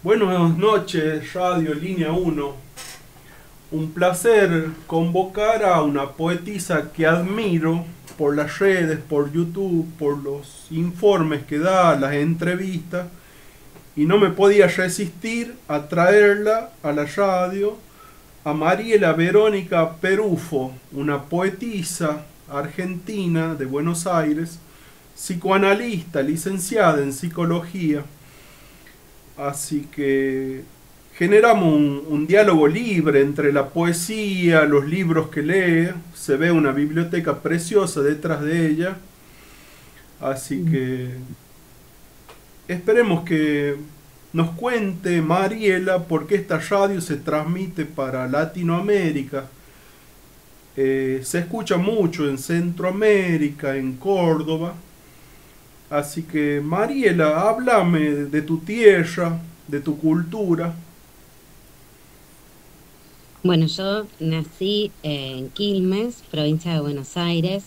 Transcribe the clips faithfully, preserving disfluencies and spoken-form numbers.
Buenas noches, Radio Línea uno. Un placer convocar a una poetisa que admiro por las redes, por YouTube, por los informes que da, las entrevistas, y no me podía resistir a traerla a la radio, a Mariela Verónica Perufo, una poetisa argentina de Buenos Aires, psicoanalista, licenciada en psicología. Así que generamos un, un diálogo libre entre la poesía, los libros que lee. Se ve una biblioteca preciosa detrás de ella. Así que esperemos que nos cuente Mariela por qué esta radio se transmite para Latinoamérica. Eh, se escucha mucho en Centroamérica, en Córdoba. Así que Mariela, háblame de tu tierra, de tu cultura. Bueno, yo nací en Quilmes, provincia de Buenos Aires.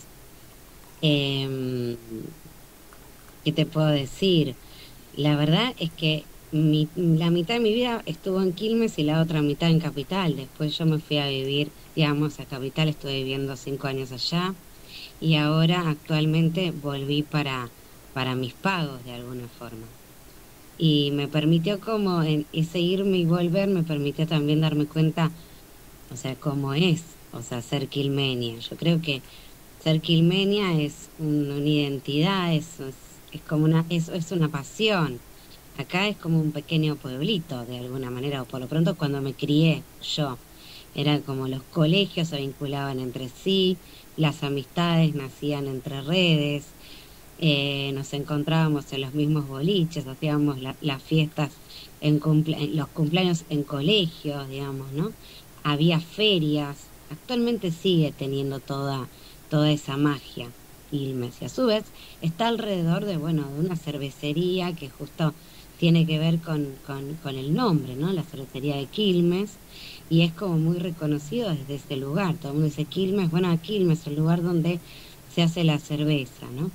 Em, ¿Qué te puedo decir? La verdad es que mi- la mitad de mi vida estuvo en Quilmes y la otra mitad en Capital. Después yo me fui a vivir, digamos, a Capital, estuve viviendo cinco años allá y ahora actualmente volví para, para mis pagos de alguna forma. Y me permitió como en ese irme y volver, me permitió también darme cuenta, o sea, cómo es, o sea, ser quilmenia. Yo creo que ser quilmenia es un- una identidad, es, es, es como una, es, es una pasión. Acá es como un pequeño pueblito, de alguna manera, o por lo pronto cuando me crié yo. Era como los colegios se vinculaban entre sí, las amistades nacían entre redes, eh, nos encontrábamos en los mismos boliches, hacíamos la- las fiestas en, cumple- en los cumpleaños en colegios, digamos, ¿no? Había ferias, actualmente sigue teniendo toda, toda esa magia Quilmes, y a su vez está alrededor de, bueno, de una cervecería que justo tiene que ver con, con, con el nombre, ¿no? La cervecería de Quilmes, y es como muy reconocido desde ese lugar. Todo el mundo dice Quilmes, bueno, Quilmes, el lugar donde se hace la cerveza, ¿no?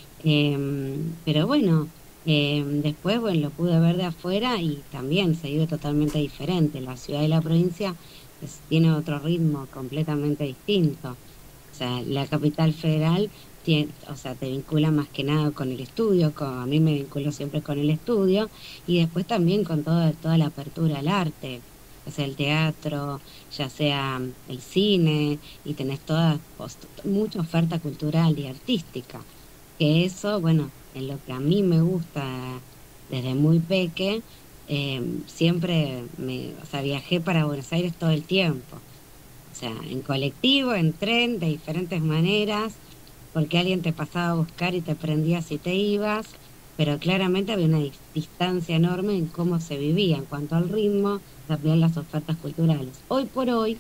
Em, pero bueno, em, después, bueno, lo pude ver de afuera y también se vive totalmente diferente. La ciudad y la provincia es- tiene otro ritmo completamente distinto. O sea, la capital federal tiene, o sea, te vincula más que nada con el estudio, con, a mí me vinculó siempre con el estudio, y después también con toda, toda la apertura al arte, o sea, el teatro, ya sea mm, el cine, y tenés toda, pos- mucha oferta cultural y artística, que eso, bueno, en lo que a mí me gusta desde muy peque, eh, siempre me, o sea, viajé para Buenos Aires todo el tiempo, o sea, en colectivo, en tren, de diferentes maneras, porque alguien te pasaba a buscar y te prendías y te ibas, pero claramente había una dis- distancia enorme en cómo se vivía en cuanto al ritmo, también las ofertas culturales. Hoy por hoy,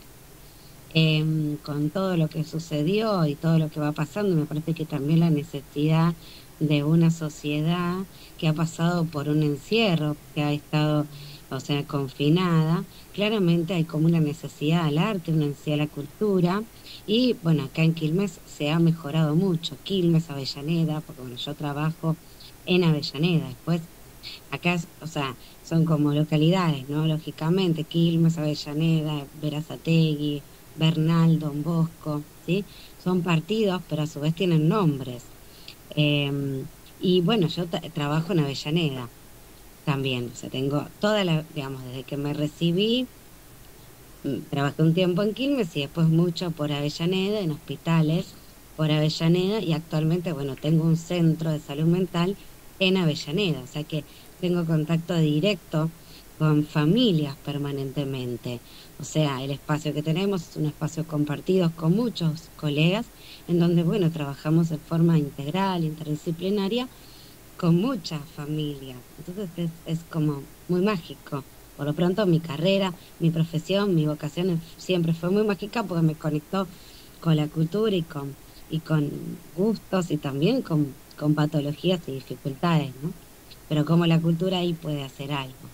em, con todo lo que sucedió y todo lo que va pasando, me parece que también la necesidad de una sociedad que ha pasado por un encierro, que ha estado, o sea, confinada, claramente hay como una necesidad al arte, una necesidad a la cultura, y bueno, acá en Quilmes se ha mejorado mucho, Quilmes, Avellaneda, porque bueno, yo trabajo en Avellaneda, después acá, es- o sea, son como localidades, ¿no? Lógicamente, Quilmes, Avellaneda, Berazategui, Bernal, Don Bosco, ¿sí? Son partidos, pero a su vez tienen nombres. Em, y bueno, yo ta- trabajo en Avellaneda también, o sea, tengo toda la, digamos, desde que me recibí, mm, trabajé un tiempo en Quilmes y después mucho por Avellaneda, en hospitales por Avellaneda, y actualmente, bueno, tengo un centro de salud mental en Avellaneda, o sea que tengo contacto directo con familias permanentemente. O sea, el espacio que tenemos es un espacio compartido con muchos colegas, en donde, bueno, trabajamos de forma integral, interdisciplinaria, con muchas familias. Entonces es, es como muy mágico. Por lo pronto mi carrera, mi profesión, mi vocación es- siempre fue muy mágica porque me conectó con la cultura y con, y con gustos y también con, con patologías y dificultades, ¿no? Pero como la cultura ahí puede hacer algo.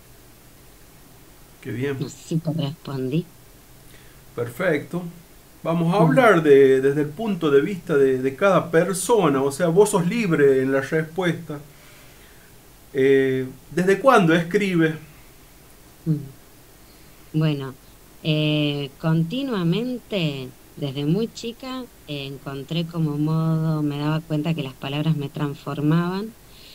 Qué bien, No sé si te respondí. perfecto. Vamos a Mm. hablar de, desde el punto de vista de, de cada persona, o sea, vos sos libre en la respuesta. Eh, ¿Desde cuándo escribes? Mm. Bueno, eh, continuamente, desde muy chica, eh, encontré como modo, me daba cuenta que las palabras me transformaban,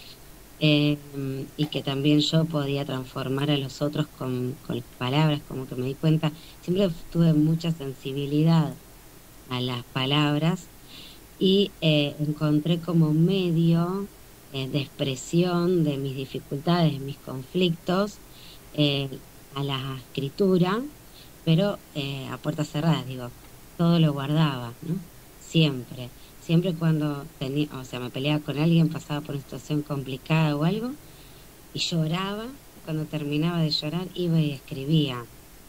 eh, y que también yo podía transformar a los otros con, con las palabras, como que me di cuenta, siempre tuve mucha sensibilidad a las palabras y eh, encontré como medio eh, de expresión de mis dificultades, mis conflictos, eh, a la escritura, pero eh, a puertas cerradas, digo, todo lo guardaba, ¿no? Siempre, siempre cuando tenía, o sea, me peleaba con alguien, pasaba por una situación complicada o algo, y lloraba, cuando terminaba de llorar, iba y escribía.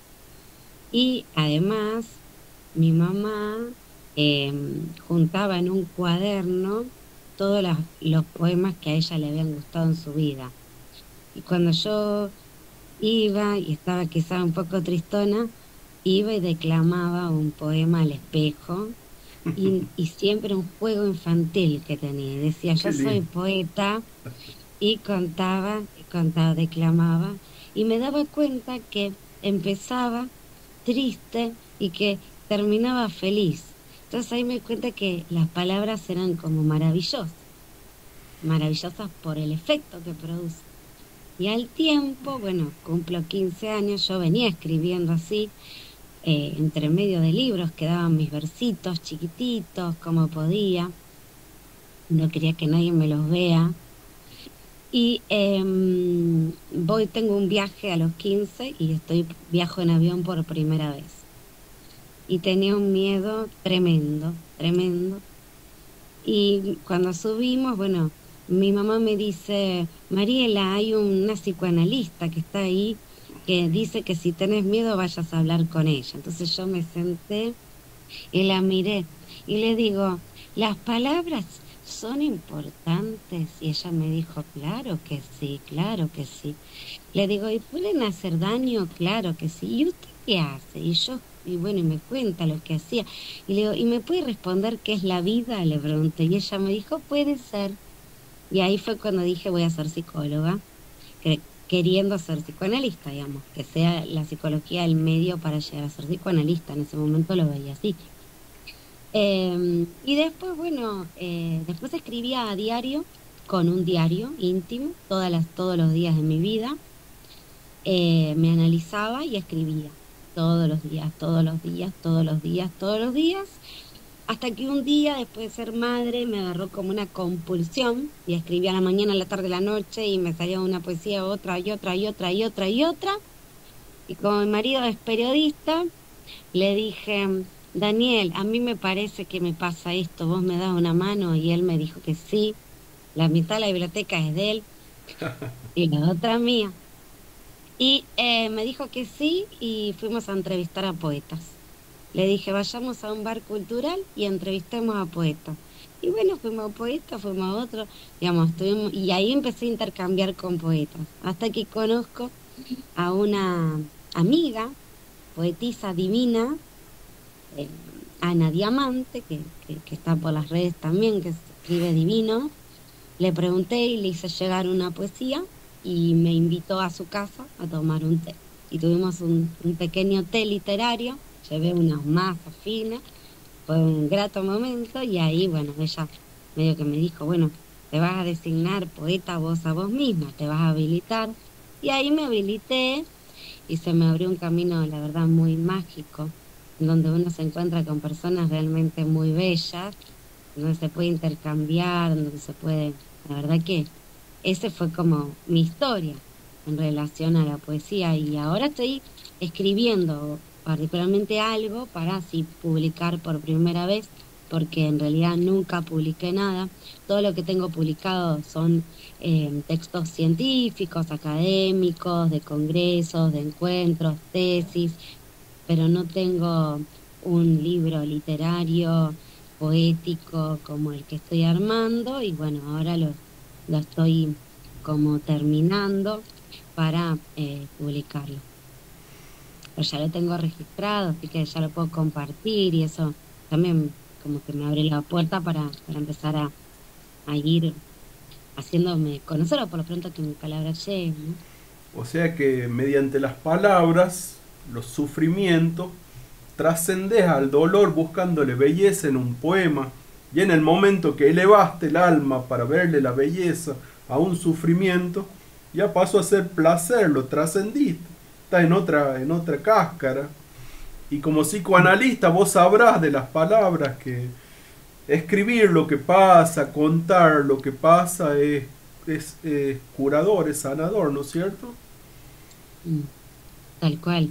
Y además, mi mamá em, juntaba en un cuaderno todos las- los poemas que a ella le habían gustado en su vida. Y cuando yo iba y estaba quizá un poco tristona, iba y declamaba un poema al espejo y, y siempre un juego infantil que tenía. Y decía, Qué yo soy lindo. poeta y contaba, y contaba, declamaba y me daba cuenta que empezaba triste y que terminaba feliz. Entonces ahí me di cuenta que las palabras eran como maravillosas, maravillosas por el efecto que producen. Y al tiempo, bueno, cumplo quince años, yo venía escribiendo así, eh, entre medio de libros, quedaban mis versitos chiquititos, como podía, no quería que nadie me los vea. Y em, voy, tengo un viaje a los quince y estoy, viajo en avión por primera vez. Y tenía un miedo tremendo, tremendo. Y cuando subimos, bueno, mi mamá me dice, Mariela, hay una psicoanalista que está ahí que dice que si tenés miedo vayas a hablar con ella. Entonces yo me senté y la miré y le digo, ¿las palabras son importantes? Y ella me dijo, claro que sí, claro que sí. Le digo, ¿y pueden hacer daño? Claro que sí. ¿Y usted qué hace? Y yo, y bueno, y me cuenta lo que hacía. Y le digo, ¿y me puede responder qué es la vida? Le pregunté. Y ella me dijo, puede ser. Y ahí fue cuando dije, voy a ser psicóloga, que- queriendo ser psicoanalista, digamos, que sea la psicología el medio para llegar a ser psicoanalista. En ese momento lo veía así. Em, y después, bueno, eh, después escribía a diario, con un diario íntimo, todas las, todos los días de mi vida. Eh, me analizaba y escribía todos los días, todos los días, todos los días, todos los días, hasta que un día, después de ser madre, me agarró como una compulsión y escribía a la mañana, a la tarde, a la noche y me salía una poesía, otra y otra y otra y otra y otra. Y como mi marido es periodista, le dije, Daniel, a mí me parece que me pasa esto, vos me das una mano y él me dijo que sí, la mitad de la biblioteca es de él y la otra mía. Y eh, me dijo que sí y fuimos a entrevistar a poetas. Le dije, vayamos a un bar cultural y entrevistemos a poetas. Y bueno, fuimos a poetas, fuimos a otro, digamos, estuvimos, y ahí empecé a intercambiar con poetas, hasta que conozco a una amiga, poetisa divina, eh, Ana Diamante, que, que, que está por las redes también, que escribe divino. Le pregunté y le hice llegar una poesía y me invitó a su casa a tomar un té. Y tuvimos un, un pequeño té literario, llevé unas masas finas, fue un grato momento y ahí, bueno, ella medio que me dijo, bueno, te vas a designar poeta vos a vos misma, te vas a habilitar. Y ahí me habilité y se me abrió un camino, la verdad, muy mágico, en donde uno se encuentra con personas realmente muy bellas, donde se puede intercambiar, donde se puede, la verdad que ese fue como mi historia en relación a la poesía y ahora estoy escribiendo particularmente algo para así publicar por primera vez, porque en realidad nunca publiqué nada. Todo lo que tengo publicado son eh, textos científicos, académicos, de congresos, de encuentros, tesis, pero no tengo un libro literario, poético como el que estoy armando y bueno, ahora lo, lo estoy como terminando para eh, publicarlo. Pero ya lo tengo registrado, así que ya lo puedo compartir y eso también como que me abre la puerta para, para empezar a, a ir haciéndome conocer o por lo pronto que mi palabra llegue, ¿no? O sea que mediante las palabras, los sufrimientos, trascendes al dolor buscándole belleza en un poema, y en el momento que elevaste el alma para verle la belleza a un sufrimiento, ya pasó a ser placer, lo trascendiste, está en otra, en otra cáscara. Y como psicoanalista vos sabrás de las palabras que escribir lo que pasa, contar lo que pasa es, es, es curador, es sanador, ¿no es cierto? Mm, tal cual.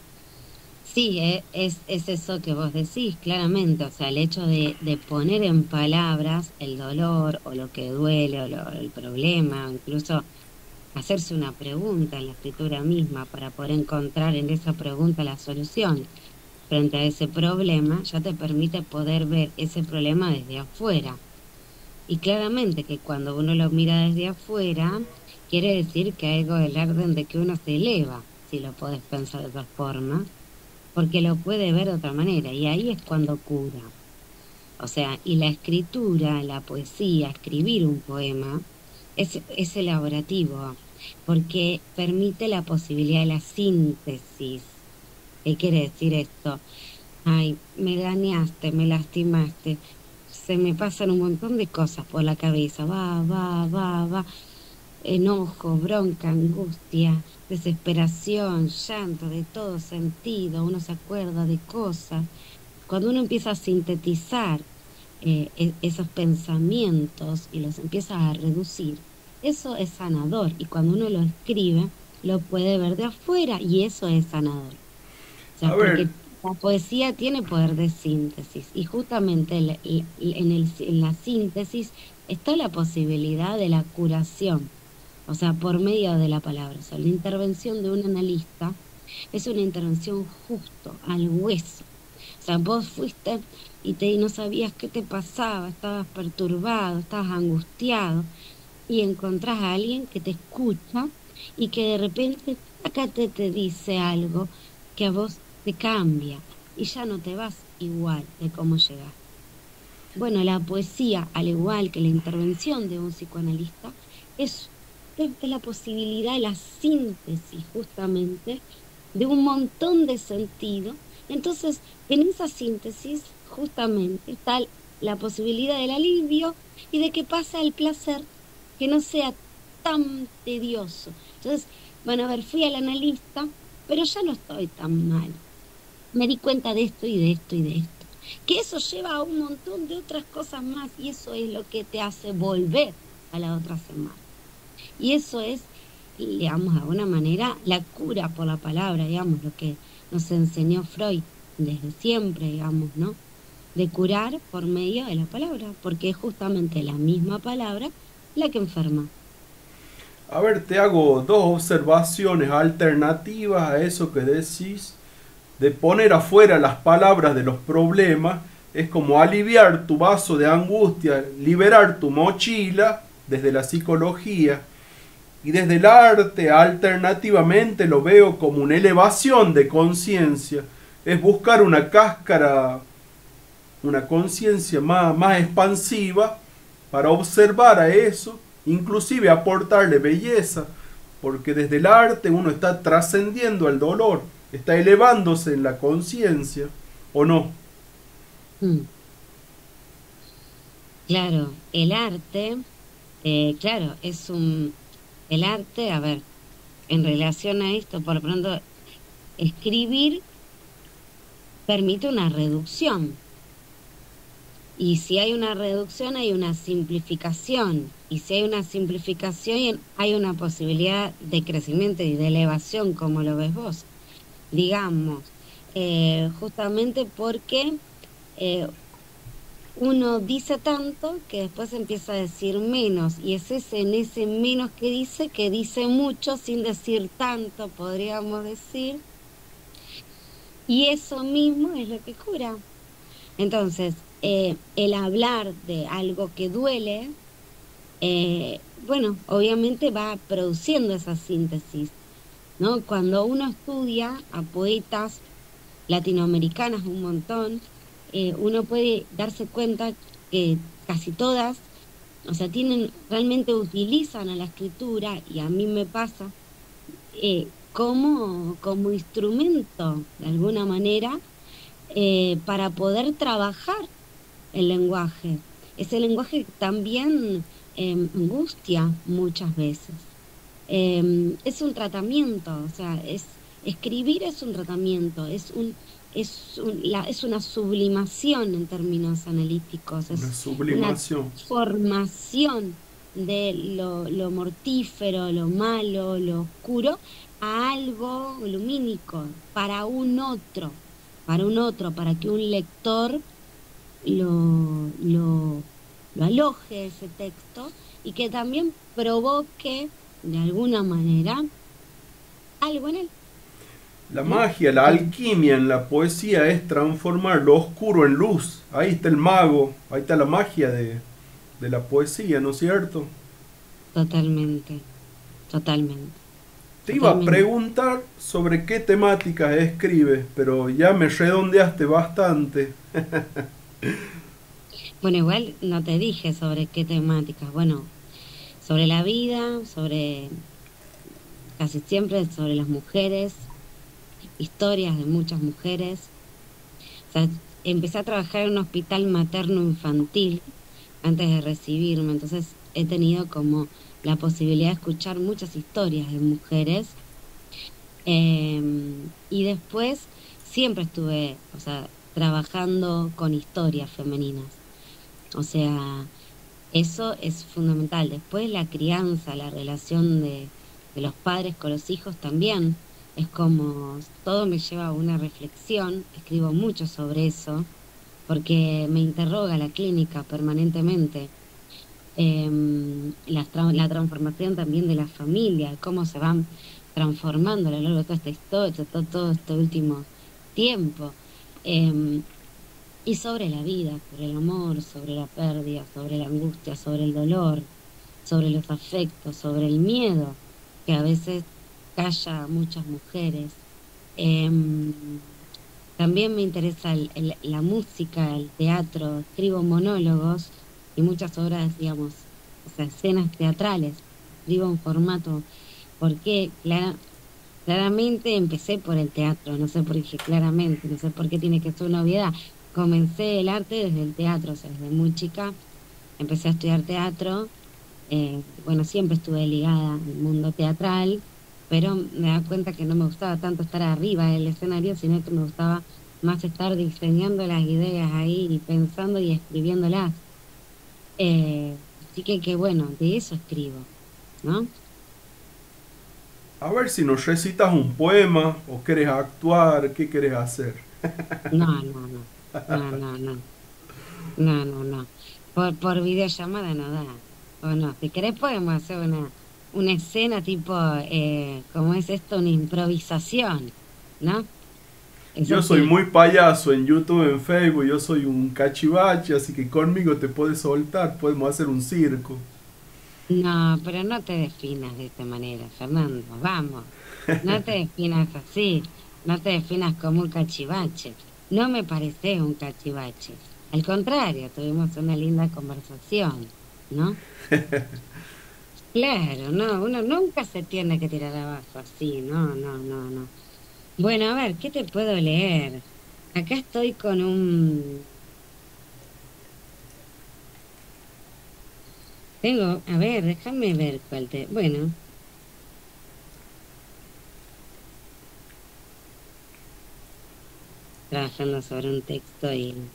Sí, e- es, es eso que vos decís, claramente. O sea, el hecho de, de poner en palabras el dolor o lo que duele o lo- el problema, o incluso hacerse una pregunta en la escritura misma para poder encontrar en esa pregunta la solución frente a ese problema, ya te permite poder ver ese problema desde afuera. Y claramente que cuando uno lo mira desde afuera, quiere decir que hay algo del orden de que uno se eleva, si lo podés pensar de otra forma, porque lo puede ver de otra manera, y ahí es cuando cura. O sea, y la escritura, la poesía, escribir un poema, es, es elaborativo, porque permite la posibilidad de la síntesis. ¿Qué quiere decir esto? Ay, me dañaste, me lastimaste, se me pasan un montón de cosas por la cabeza, va, va, va, va, enojo, bronca, angustia, desesperación, llanto, de todo sentido, uno se acuerda de cosas. Cuando uno empieza a sintetizar eh, e- esos pensamientos y los empieza a reducir, eso es sanador. Y cuando uno lo escribe, lo puede ver de afuera y eso es sanador. O sea, A ver, porque la poesía tiene poder de síntesis y justamente el- el- en, el, en la síntesis está la posibilidad de la curación, o sea, por medio de la palabra. O sea, la intervención de un analista es una intervención justo al hueso. O sea, vos fuiste y te, y no sabías qué te pasaba, estabas perturbado, estabas angustiado y encontrás a alguien que te escucha y que de repente acá te, te dice algo que a vos te cambia y ya no te vas igual de cómo llegaste. Bueno, la poesía, al igual que la intervención de un psicoanalista, es, es la posibilidad de la síntesis justamente de un montón de sentido. Entonces, en esa síntesis justamente está la posibilidad del alivio y de que pase el placer, que no sea tan tedioso. Entonces, bueno, a ver, fui al analista, pero ya no estoy tan mal. Me di cuenta de esto y de esto y de esto. Que eso lleva a un montón de otras cosas más y eso es lo que te hace volver a la otra semana. Y eso es, digamos, de alguna manera, la cura por la palabra, digamos, lo que nos enseñó Freud desde siempre, digamos, ¿no? De curar por medio de la palabra, porque es justamente la misma palabra la que enferma. a ver, te hago dos observaciones alternativas a eso que decís de poner afuera las palabras de los problemas. Es como aliviar tu vaso de angustia, liberar tu mochila desde la psicología. Y desde el arte, alternativamente, lo veo como una elevación de conciencia. Es buscar una cáscara, una conciencia más, más expansiva para observar a eso, inclusive aportarle belleza, porque desde el arte uno está trascendiendo el dolor, está elevándose en la conciencia, ¿o no? Mm, claro, el arte, eh, claro, es un, el arte, a ver, en relación a esto, por lo pronto, escribir permite una reducción. Y si hay una reducción, hay una simplificación. Y si hay una simplificación, hay una posibilidad de crecimiento y de elevación, como lo ves vos. Digamos, eh, justamente porque eh, uno dice tanto que después empieza a decir menos. Y es ese, en ese menos que dice, que dice mucho sin decir tanto, podríamos decir. Y eso mismo es lo que cura. Entonces, eh, el hablar de algo que duele, eh, bueno, obviamente va produciendo esa síntesis, ¿no? Cuando uno estudia a poetas latinoamericanas un montón, eh, uno puede darse cuenta que casi todas, o sea, tienen, realmente utilizan a la escritura, y a mí me pasa, eh, como, como instrumento, de alguna manera, eh, para poder trabajar el lenguaje. Ese lenguaje que también eh, angustia muchas veces. Eh, es un tratamiento, o sea, es escribir es un tratamiento, es un, es un- la, es una sublimación en términos analíticos, Una es una sublimación. formación de lo, lo mortífero, lo malo, lo oscuro, a algo lumínico, para un otro, para un otro, para que un lector lo, lo, lo aloje ese texto y que también provoque de alguna manera algo en él, La ¿no? magia, la Que alquimia en la poesía es transformar lo oscuro en luz. Ahí está el mago, ahí está la magia de, de la poesía, ¿no es cierto? totalmente, totalmente, Te iba a totalmente. preguntar sobre qué temáticas escribes, pero ya me redondeaste bastante. Bueno, igual no te dije sobre qué temáticas, bueno, sobre la vida, sobre casi siempre sobre las mujeres, historias de muchas mujeres. O sea, empecé a trabajar en un hospital materno infantil antes de recibirme, entonces he tenido como la posibilidad de escuchar muchas historias de mujeres. Em, y después siempre estuve, o sea, trabajando con historias femeninas. O sea, eso es fundamental. Después la crianza, la relación de, de los padres con los hijos también. Es como todo me lleva a una reflexión. Escribo mucho sobre eso porque me interroga la clínica permanentemente. Em, las tra- la transformación también de la familia, cómo se van transformando a lo largo de toda esta historia, todo, todo este último tiempo. Em, y sobre la vida, sobre el amor, sobre la pérdida, sobre la angustia, sobre el dolor, sobre los afectos, sobre el miedo, que a veces calla a muchas mujeres. Em, También me interesa el- el- la música, el teatro, escribo monólogos y muchas obras, digamos, o sea, escenas teatrales. Escribo en formato, porque clara- claramente empecé por el teatro, no sé por qué claramente, no sé por qué tiene que ser una obviedad. Comencé el arte desde el teatro, o sea, desde muy chica empecé a estudiar teatro. Eh, bueno, siempre estuve ligada al mundo teatral, pero me da cuenta que no me gustaba tanto estar arriba del escenario, sino que me gustaba más estar diseñando las ideas ahí y pensando y escribiéndolas. Eh, Así que, que bueno, de eso escribo, ¿no? A ver si nos recitas un poema o quieres actuar, ¿qué quieres hacer? No, no, no, no, no, no, no, no, no. Por, por videollamada no da. O no, si querés podemos hacer una, una escena tipo, eh, ¿cómo es esto? Una improvisación, ¿no? Eso Yo soy sí. muy payaso en YouTube, en Facebook, yo soy un cachivache, así que conmigo te puedes soltar, podemos hacer un circo. No, pero no te definas de esta manera, Fernando. Vamos, no te definas así, no te definas como un cachivache. No me pareces un cachivache. Al contrario, tuvimos una linda conversación, ¿no? Claro, no, uno nunca se tiene que tirar abajo así, no, no, no, no. Bueno, a ver, ¿qué te puedo leer? Acá estoy con un... Tengo, a ver, déjame ver cuál te... Bueno, trabajando sobre un texto y...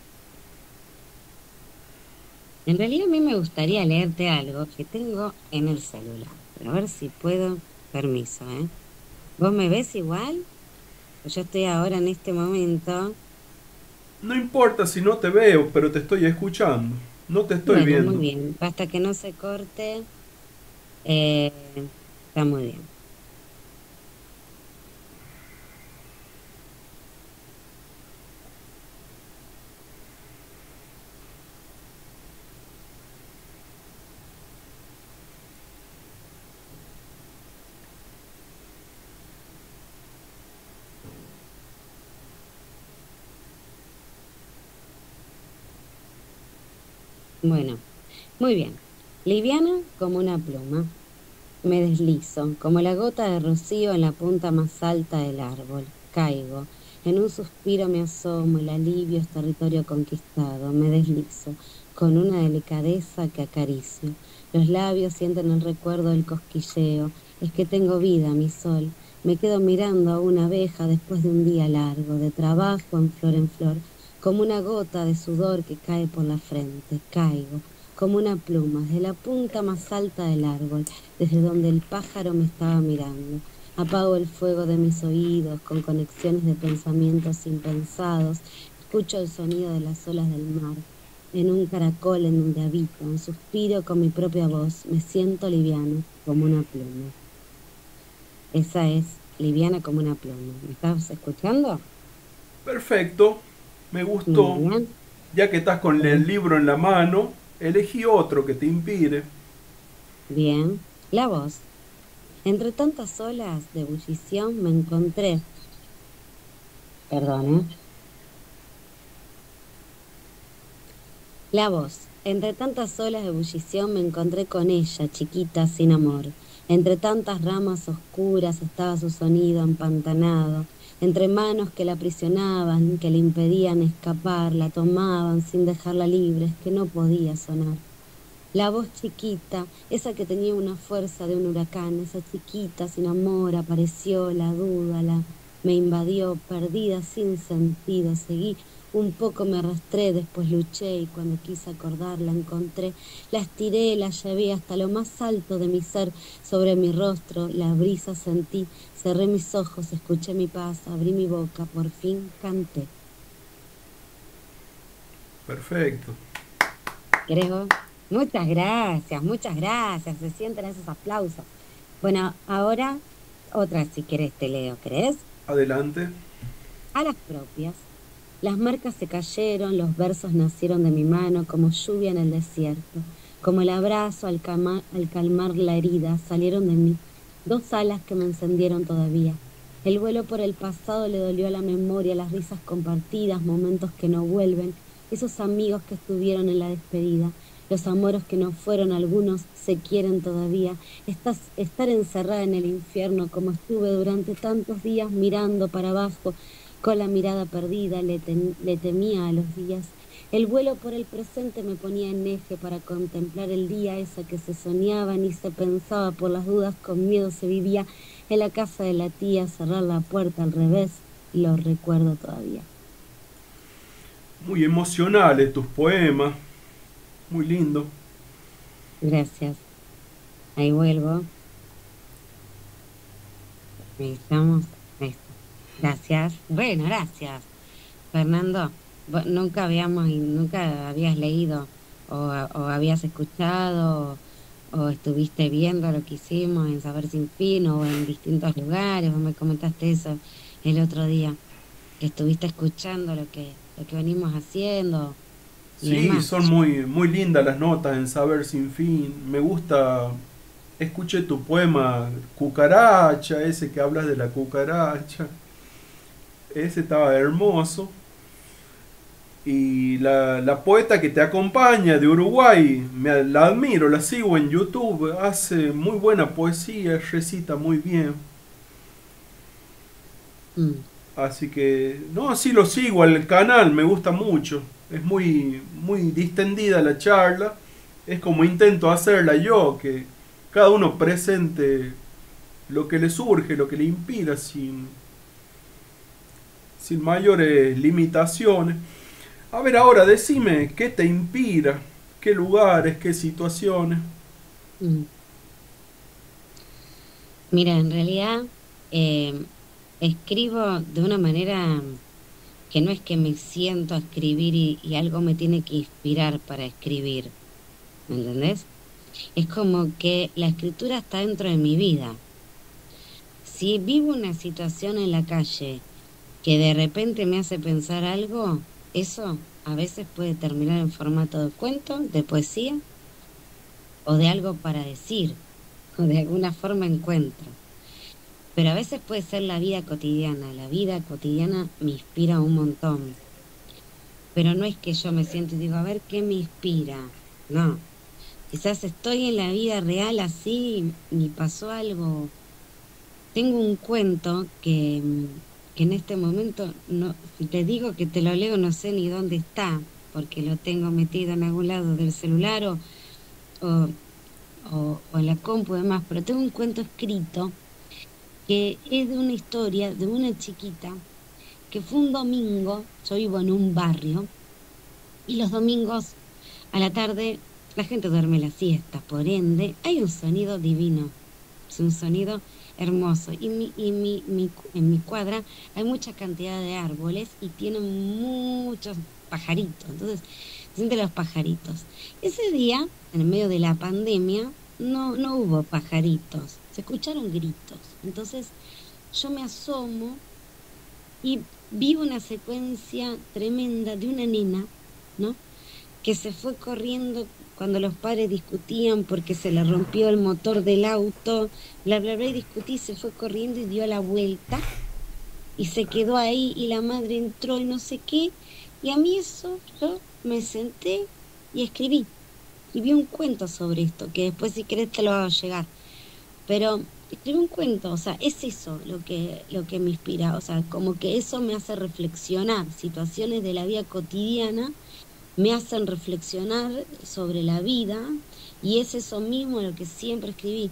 En realidad a mí me gustaría leerte algo que tengo en el celular, pero a ver si puedo. Permiso, ¿eh? ¿Vos me ves igual? Pues yo estoy ahora en este momento. No importa si no te veo, pero te estoy escuchando. No te estoy Bueno, muy viendo. bien. Basta que no se corte. Eh, Está muy bien. Bueno, muy bien. Liviana como una pluma. Me deslizo, como la gota de rocío en la punta más alta del árbol. Caigo. En un suspiro me asomo, el alivio es territorio conquistado. Me deslizo, con una delicadeza que acaricio. Los labios sienten el recuerdo del cosquilleo. Es que tengo vida, mi sol. Me quedo mirando a una abeja después de un día largo, de trabajo en flor en flor, como una gota de sudor que cae por la frente. Caigo, como una pluma, de la punta más alta del árbol, desde donde el pájaro me estaba mirando. Apago el fuego de mis oídos con conexiones de pensamientos impensados. Escucho el sonido de las olas del mar. En un caracol en donde habito, un suspiro con mi propia voz. Me siento liviano como una pluma. Esa es liviana como una pluma. ¿Me estás escuchando? Perfecto, me Muy gustó. bien. Ya que estás con el Bien. libro en la mano, elegí otro que te inspire. Bien. La voz. Entre tantas olas de ebullición me encontré. Perdón, ¿eh? La voz. Entre tantas olas de ebullición me encontré con ella, chiquita, sin amor. Entre tantas ramas oscuras estaba su sonido empantanado. Entre manos que la aprisionaban, que le impedían escapar, la tomaban sin dejarla libre, es que no podía sonar. La voz chiquita, esa que tenía una fuerza de un huracán, esa chiquita sin amor, apareció la duda, la me invadió, perdida sin sentido, seguí, un poco me arrastré, después luché y cuando quise acordar la encontré, la estiré, la llevé hasta lo más alto de mi ser, sobre mi rostro, la brisa sentí, cerré mis ojos, escuché mi paz, abrí mi boca, por fin canté. Perfecto. ¿Querés vos? Muchas gracias, muchas gracias. Se sienten esos aplausos. Bueno, ahora otra, si querés, te leo, ¿crees? Adelante. A las propias. Las marcas se cayeron, los versos nacieron de mi mano como lluvia en el desierto, como el abrazo al, cama- al calmar la herida, salieron de mí, dos alas que me encendieron todavía. El vuelo por el pasado le dolió a la memoria, las risas compartidas, momentos que no vuelven, esos amigos que estuvieron en la despedida, los amores que no fueron, algunos se quieren todavía. Estás, estar encerrada en el infierno como estuve durante tantos días mirando para abajo, con la mirada perdida, le, tem- le temía a los días. El vuelo por el presente me ponía en eje para contemplar el día, esa que se soñaba ni se pensaba por las dudas, con miedo se vivía en la casa de la tía, cerrar la puerta al revés, lo recuerdo todavía. Muy emocionales tus poemas. Muy lindo. Gracias. Ahí vuelvo. Ahí estamos. Ahí está. Gracias. Bueno, gracias. Fernando, vos nunca habíamos, y nunca habías leído o, o habías escuchado o, o estuviste viendo lo que hicimos en Saber Sin Fin o en distintos lugares. Vos me comentaste eso el otro día, que estuviste escuchando lo que, lo que venimos haciendo y Sí, son demás. muy, muy lindas las notas en Saber Sin Fin. Me gusta. Escuché tu poema Cucaracha, ese que hablas de la cucaracha. Ese estaba hermoso. Y la, la poeta que te acompaña de Uruguay, me, la admiro, la sigo en YouTube, hace muy buena poesía, recita muy bien. Mm, Así que, no, sí lo sigo al canal, me gusta mucho. Es muy, muy distendida la charla. Es como intento hacerla yo, que cada uno presente lo que le surge, lo que le inspira, sin, sin mayores limitaciones. A ver, ahora decime, ¿qué te inspira? ¿Qué lugares? ¿Qué situaciones? mm. Mira, en realidad em, escribo de una manera que no es que me siento a escribir y, y algo me tiene que inspirar para escribir, ¿me entendés? Es como que la escritura está dentro de mi vida. Si vivo una situación en la calle que de repente me hace pensar algo, eso a veces puede terminar en formato de cuento, de poesía o de algo para decir, o de alguna forma encuentro. Pero a veces puede ser la vida cotidiana. La vida cotidiana me inspira un montón. Pero no es que yo me siento y digo, a ver qué me inspira. No. Quizás estoy en la vida real así y pasó algo. Tengo un cuento que, mm, que en este momento, no, si te digo que te lo leo, no sé ni dónde está, porque lo tengo metido en algún lado del celular o, o, o, o en la compu y demás, pero tengo un cuento escrito que es de una historia de una chiquita que fue un domingo. Yo vivo en un barrio y los domingos a la tarde la gente duerme la siesta, por ende hay un sonido divino, es un sonido hermoso. Y, mi, y mi, mi, en mi cuadra hay mucha cantidad de árboles y tienen muchos pajaritos, entonces se sienten los pajaritos. Ese día, en medio de la pandemia, no, no hubo pajaritos, se escucharon gritos. Entonces yo me asomo y vi una secuencia tremenda de una nena, ¿no?, que se fue corriendo cuando los padres discutían porque se le rompió el motor del auto, bla, bla, bla, y discutí, se fue corriendo y dio la vuelta y se quedó ahí y la madre entró y no sé qué, y a mí eso, yo me senté y escribí, escribí un cuento sobre esto, que después si querés te lo hago llegar, pero escribí un cuento, o sea, es eso lo que, lo que me inspira, o sea, como que eso me hace reflexionar, situaciones de la vida cotidiana me hacen reflexionar sobre la vida, y es eso mismo lo que siempre escribí.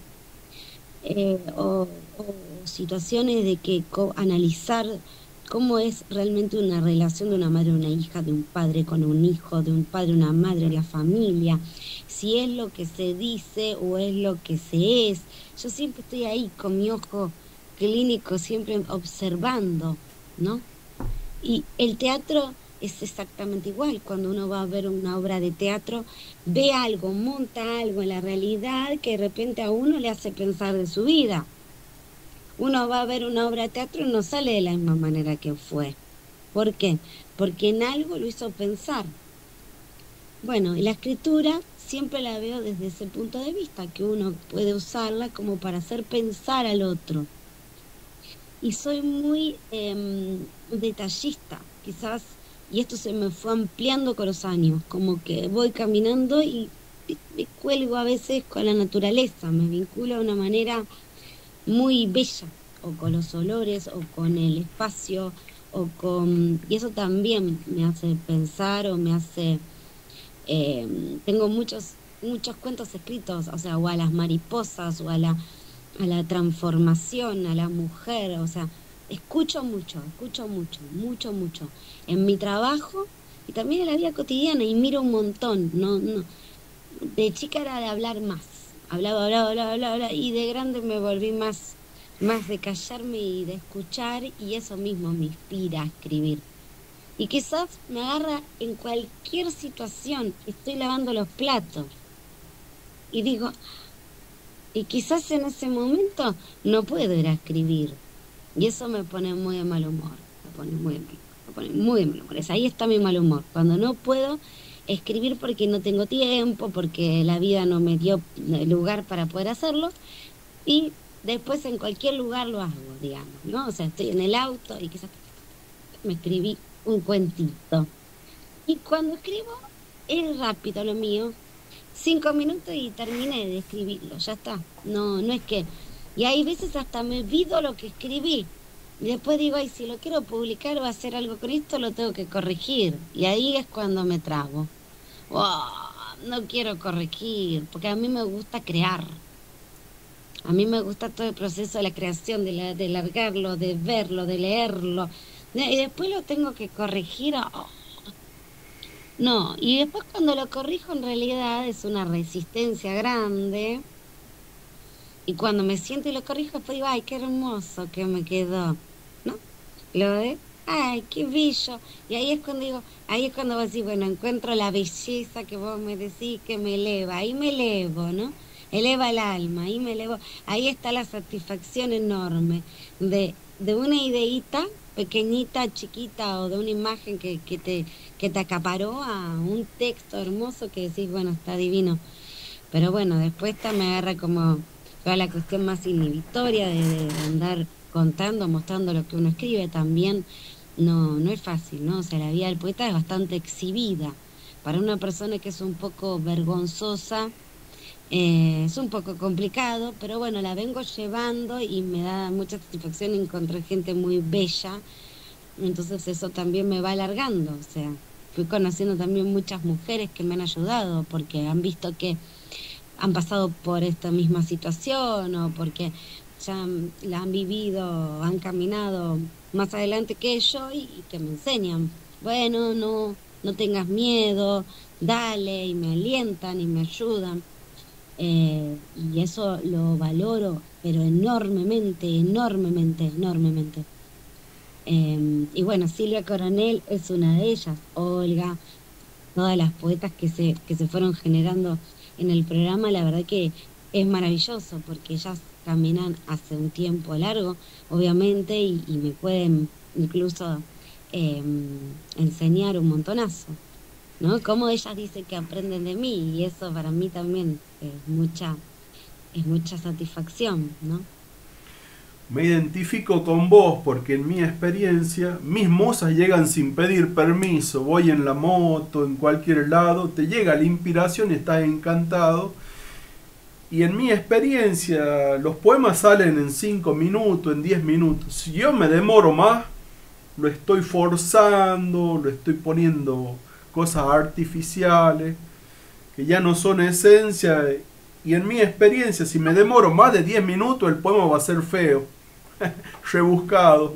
Eh, o, o situaciones de que co- analizar cómo es realmente una relación de una madre, una hija, de un padre con un hijo, de un padre, una madre, la familia, si es lo que se dice o es lo que se es. Yo siempre estoy ahí con mi ojo clínico, siempre observando, ¿no? Y el teatro es exactamente igual. Cuando uno va a ver una obra de teatro, ve algo, monta algo en la realidad que de repente a uno le hace pensar de su vida. Uno va a ver una obra de teatro y no sale de la misma manera que fue. ¿Por qué? Porque en algo lo hizo pensar. Bueno, y la escritura siempre la veo desde ese punto de vista, que uno puede usarla como para hacer pensar al otro. Y soy muy eh, detallista, quizás, y esto se me fue ampliando con los años, como que voy caminando y me cuelgo a veces con la naturaleza, me vinculo de una manera muy bella, o con los olores, o con el espacio, o con... y eso también me hace pensar o me hace... Eh, tengo muchos, muchos cuentos escritos, o sea, o a las mariposas, o a la a la transformación, a la mujer, o sea, escucho mucho, escucho mucho, mucho, mucho, en mi trabajo y también en la vida cotidiana, y miro un montón, no, no, de chica era de hablar más, hablaba, hablaba, hablaba, hablaba, hablaba, y de grande me volví más, más de callarme y de escuchar, y eso mismo me inspira a escribir. Y quizás me agarra en cualquier situación, estoy lavando los platos, y digo, y quizás en ese momento no puedo ir a escribir. Y eso me pone muy de mal humor. Me pone muy de mal, me pone muy de mal humor. Es, ahí está mi mal humor. Cuando no puedo escribir porque no tengo tiempo, porque la vida no me dio lugar para poder hacerlo. Y después en cualquier lugar lo hago, digamos, ¿no? O sea, estoy en el auto y quizás me escribí un cuentito. Y cuando escribo es rápido lo mío. Cinco minutos y terminé de escribirlo, ya está. No, no es que... Y hay veces hasta me olvido lo que escribí. Y después digo, ay, si lo quiero publicar o hacer algo con esto, lo tengo que corregir. Y ahí es cuando me trago. Oh, no quiero corregir, porque a mí me gusta crear. A mí me gusta todo el proceso de la creación, de, la, de largarlo, de verlo, de leerlo. Y después lo tengo que corregir. Oh, no, y después cuando lo corrijo en realidad es una resistencia grande, y cuando me siento y lo corrijo después digo, ay, qué hermoso que me quedó, ¿no? Lo de, ay, qué bello, y ahí es cuando digo, ahí es cuando vos decís, bueno, encuentro la belleza que vos me decís que me eleva, ahí me elevo, ¿no? Eleva el alma, ahí me elevo, ahí está la satisfacción enorme de, de una ideita pequeñita, chiquita, o de una imagen que, que te que te acaparó, a un texto hermoso que decís, bueno, está divino. Pero bueno, después esta me agarra como toda la cuestión más inhibitoria de, de andar contando, mostrando lo que uno escribe. También no, no es fácil, ¿no? O sea, la vida del poeta es bastante exhibida. Para una persona que es un poco vergonzosa, Eh, es un poco complicado, pero bueno, la vengo llevando y me da mucha satisfacción encontrar gente muy bella, entonces eso también me va alargando, o sea, fui conociendo también muchas mujeres que me han ayudado porque han visto que han pasado por esta misma situación o porque ya han- la han vivido, han caminado más adelante que yo y, y que me enseñan, bueno, no, no tengas miedo, dale, y me alientan y me ayudan. Eh, y eso lo valoro, pero enormemente, enormemente, enormemente. Eh, y bueno, Silvia Coronel es una de ellas, Olga, todas las poetas que se, que se fueron generando en el programa, la verdad que es maravilloso porque ellas caminan hace un tiempo largo, obviamente, y, y me pueden incluso eh, enseñar un montonazo, ¿no? Como ellas dicen que aprenden de mí y eso para mí también es mucha, es mucha satisfacción, ¿no? Me identifico con vos porque en mi experiencia mis musas llegan sin pedir permiso, voy en la moto, en cualquier lado, te llega la inspiración y estás encantado. Y en mi experiencia los poemas salen en cinco minutos, en diez minutos. Si yo me demoro más, lo estoy forzando, lo estoy poniendo cosas artificiales que ya no son esencia. Y en mi experiencia, si me demoro más de diez minutos, el poema va a ser feo, rebuscado.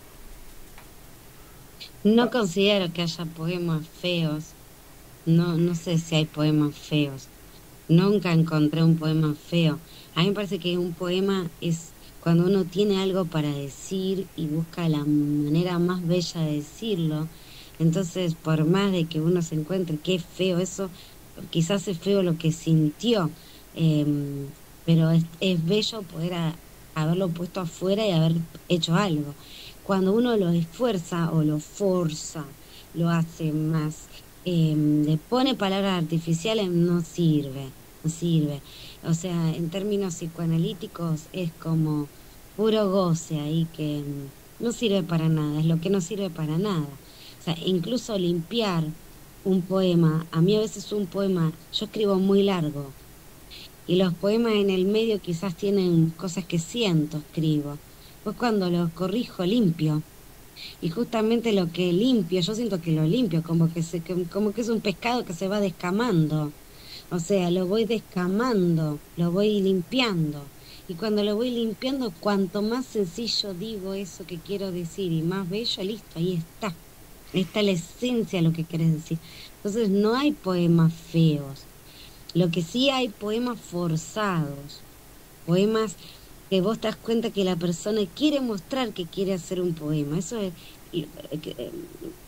No considero que haya poemas feos, no, no sé si hay poemas feos. Nunca encontré un poema feo. A mí me parece que un poema es cuando uno tiene algo para decir y busca la manera más bella de decirlo. Entonces, por más de que uno se encuentre que es feo eso, quizás es feo lo que sintió, em, pero es, es bello poder a- haberlo puesto afuera y haber hecho algo. Cuando uno lo esfuerza o lo forza, lo hace más, em, le pone palabras artificiales, no sirve, no sirve. O sea, en términos psicoanalíticos es como puro goce ahí que mm, no sirve para nada, es lo que no sirve para nada. O sea, incluso limpiar un poema, a mí a veces un poema, yo escribo muy largo y los poemas en el medio quizás tienen cosas que siento, escribo. Pues cuando los corrijo limpio y justamente lo que limpio, yo siento que lo limpio, como que se, que- como que es un pescado que se va descamando. O sea, lo voy descamando, lo voy limpiando. Y cuando lo voy limpiando, cuanto más sencillo digo eso que quiero decir y más bello, listo, ahí está. Ahí está la esencia de lo que quieres decir. Entonces, no hay poemas feos. Lo que sí hay poemas forzados, poemas que vos te das cuenta que la persona quiere mostrar que quiere hacer un poema. Eso es, y, eh, que, eh,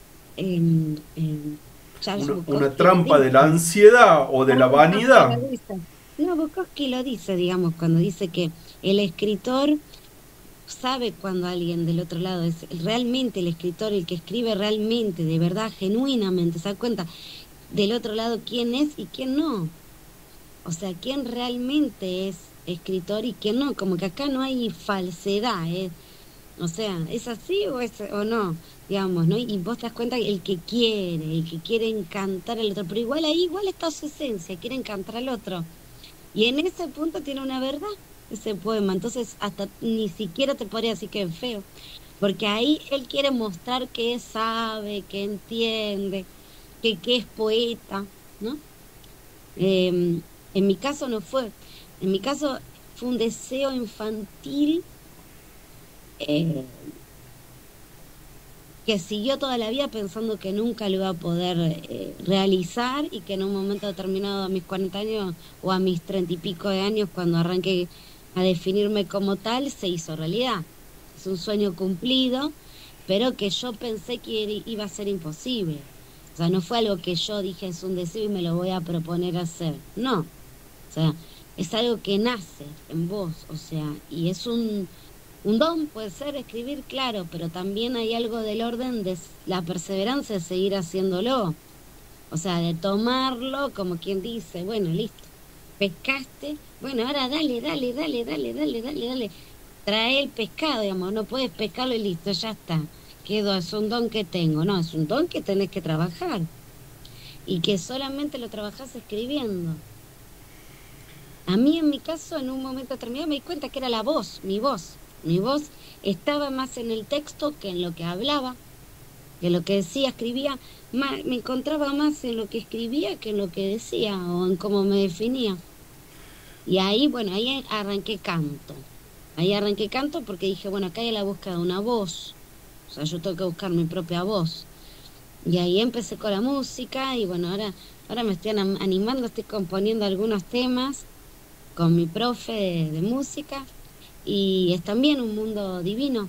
em, em, Charles Una, una Bukowski lo trampa de la dice. ansiedad o de la Charles Bukowski lo vanidad. dice. No, Bukowski lo dice, digamos, cuando dice que el escritor sabe cuando alguien del otro lado es realmente el escritor, el que escribe realmente, de verdad, genuinamente, se da cuenta del otro lado quién es y quién no. O sea, quién realmente es escritor y quién no. Como que acá no hay falsedad, ¿eh? O sea, ¿es así o es o no? Digamos, ¿no? Y vos te das cuenta que el que quiere, el que quiere encantar al otro, pero igual ahí igual está su esencia, quiere encantar al otro. Y en ese punto tiene una verdad ese poema. Entonces, hasta ni siquiera te podría decir que es feo, porque ahí él quiere mostrar que sabe, que entiende, que, que es poeta, ¿no? Em, en mi caso no fue. En mi caso fue un deseo infantil eh, que siguió toda la vida pensando que nunca lo iba a poder eh, realizar y que en un momento determinado a mis cuarenta años o a mis treinta y pico de años, cuando arranqué a definirme como tal, se hizo realidad. Es un sueño cumplido, pero que yo pensé que era- iba a ser imposible. O sea, no fue algo que yo dije es un deseo y me lo voy a proponer hacer. No, o sea, es algo que nace en vos, o sea, y es un un don puede ser escribir, claro, pero también hay algo del orden de s- la perseverancia de seguir haciéndolo. O sea, de tomarlo como quien dice, bueno, listo, pescaste, bueno, ahora dale, dale, dale, dale, dale, dale, dale. Trae el pescado, digamos, no puedes pescarlo y listo, ya está. Quedó, es un don que tengo, no, es un don que tenés que trabajar y que solamente lo trabajás escribiendo. A mí en mi caso, en un momento determinado me di cuenta que era la voz, mi voz. Mi voz estaba más en el texto que en lo que hablaba, que en lo que decía, escribía. Ma- me encontraba más en lo que escribía que en lo que decía o en cómo me definía. Y ahí, bueno, ahí arranqué canto. Ahí arranqué canto porque dije, bueno, acá hay la búsqueda de una voz. O sea, yo tengo que buscar mi propia voz. Y ahí empecé con la música y bueno, ahora, ahora me estoy anam- animando, estoy componiendo algunos temas con mi profe de, de música y es también un mundo divino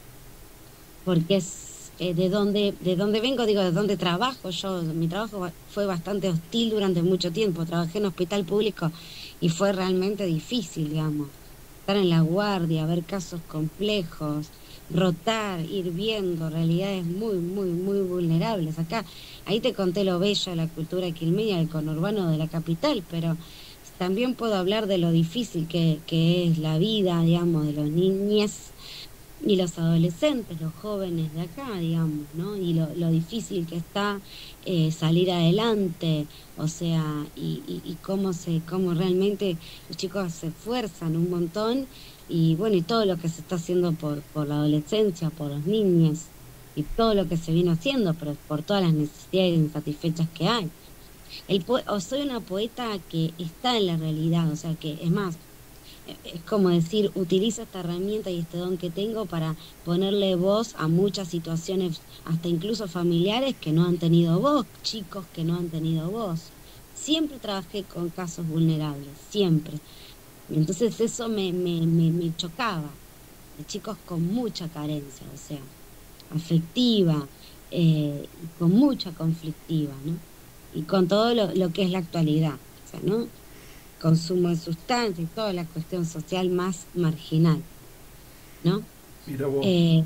porque es eh, de donde, de donde vengo, digo, de donde trabajo. Yo, mi trabajo ba- fue bastante hostil durante mucho tiempo. Trabajé en hospital público y fue realmente difícil, digamos, estar en la guardia, ver casos complejos, rotar, ir viendo realidades muy, muy, muy vulnerables. Acá, ahí te conté lo bello de la cultura quilmeña, el conurbano de la capital, pero también puedo hablar de lo difícil que, que es la vida, digamos, de los niños y los adolescentes, los jóvenes de acá, digamos, ¿no? Y lo, lo difícil que está eh, salir adelante, o sea, y, y, y cómo se, cómo realmente los chicos se esfuerzan un montón, y bueno, y todo lo que se está haciendo por, por la adolescencia, por los niños, y todo lo que se viene haciendo, pero por todas las necesidades insatisfechas que hay. El poe- o soy una poeta que está en la realidad, o sea, que es más, eh, es como decir, utilizo esta herramienta y este don que tengo para ponerle voz a muchas situaciones, hasta incluso familiares que no han tenido voz, chicos que no han tenido voz. Siempre trabajé con casos vulnerables, siempre. Y entonces eso me, me, me, me chocaba, de chicos con mucha carencia, o sea, afectiva, eh, y con mucha conflictiva, ¿no? Y con todo lo, lo que es la actualidad, o sea, ¿no? Consumo de sustancias y toda la cuestión social más marginal, ¿no? Mira vos. Eh,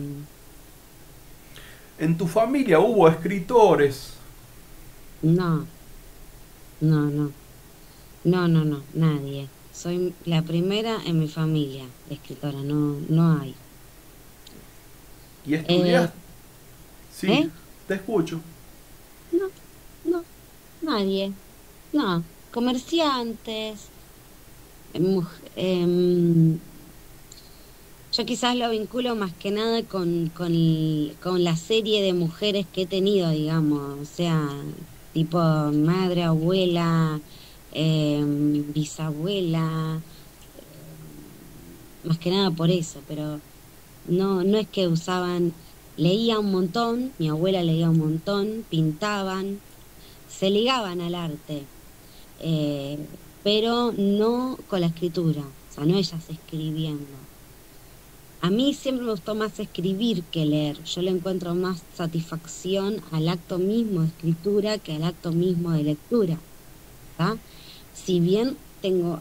En tu familia hubo escritores. no, no, no, no, no, no, nadie. Soy la primera en mi familia de escritora, no, no hay. ¿Y Eh, estudiaste? Sí, ¿eh? te escucho. No, no, nadie. No, comerciantes, eh, muj- em, yo quizás lo vinculo más que nada con, con, el- con la serie de mujeres que he tenido, digamos, o sea, tipo madre, abuela, em, bisabuela, em, más que nada por eso, pero no, no es que usaban, leía un montón, mi abuela leía un montón, pintaban, se ligaban al arte, eh, pero no con la escritura, o sea, no ellas escribiendo. A mí siempre me gustó más escribir que leer. Yo le encuentro más satisfacción al acto mismo de escritura que al acto mismo de lectura, ¿tá? Si bien tengo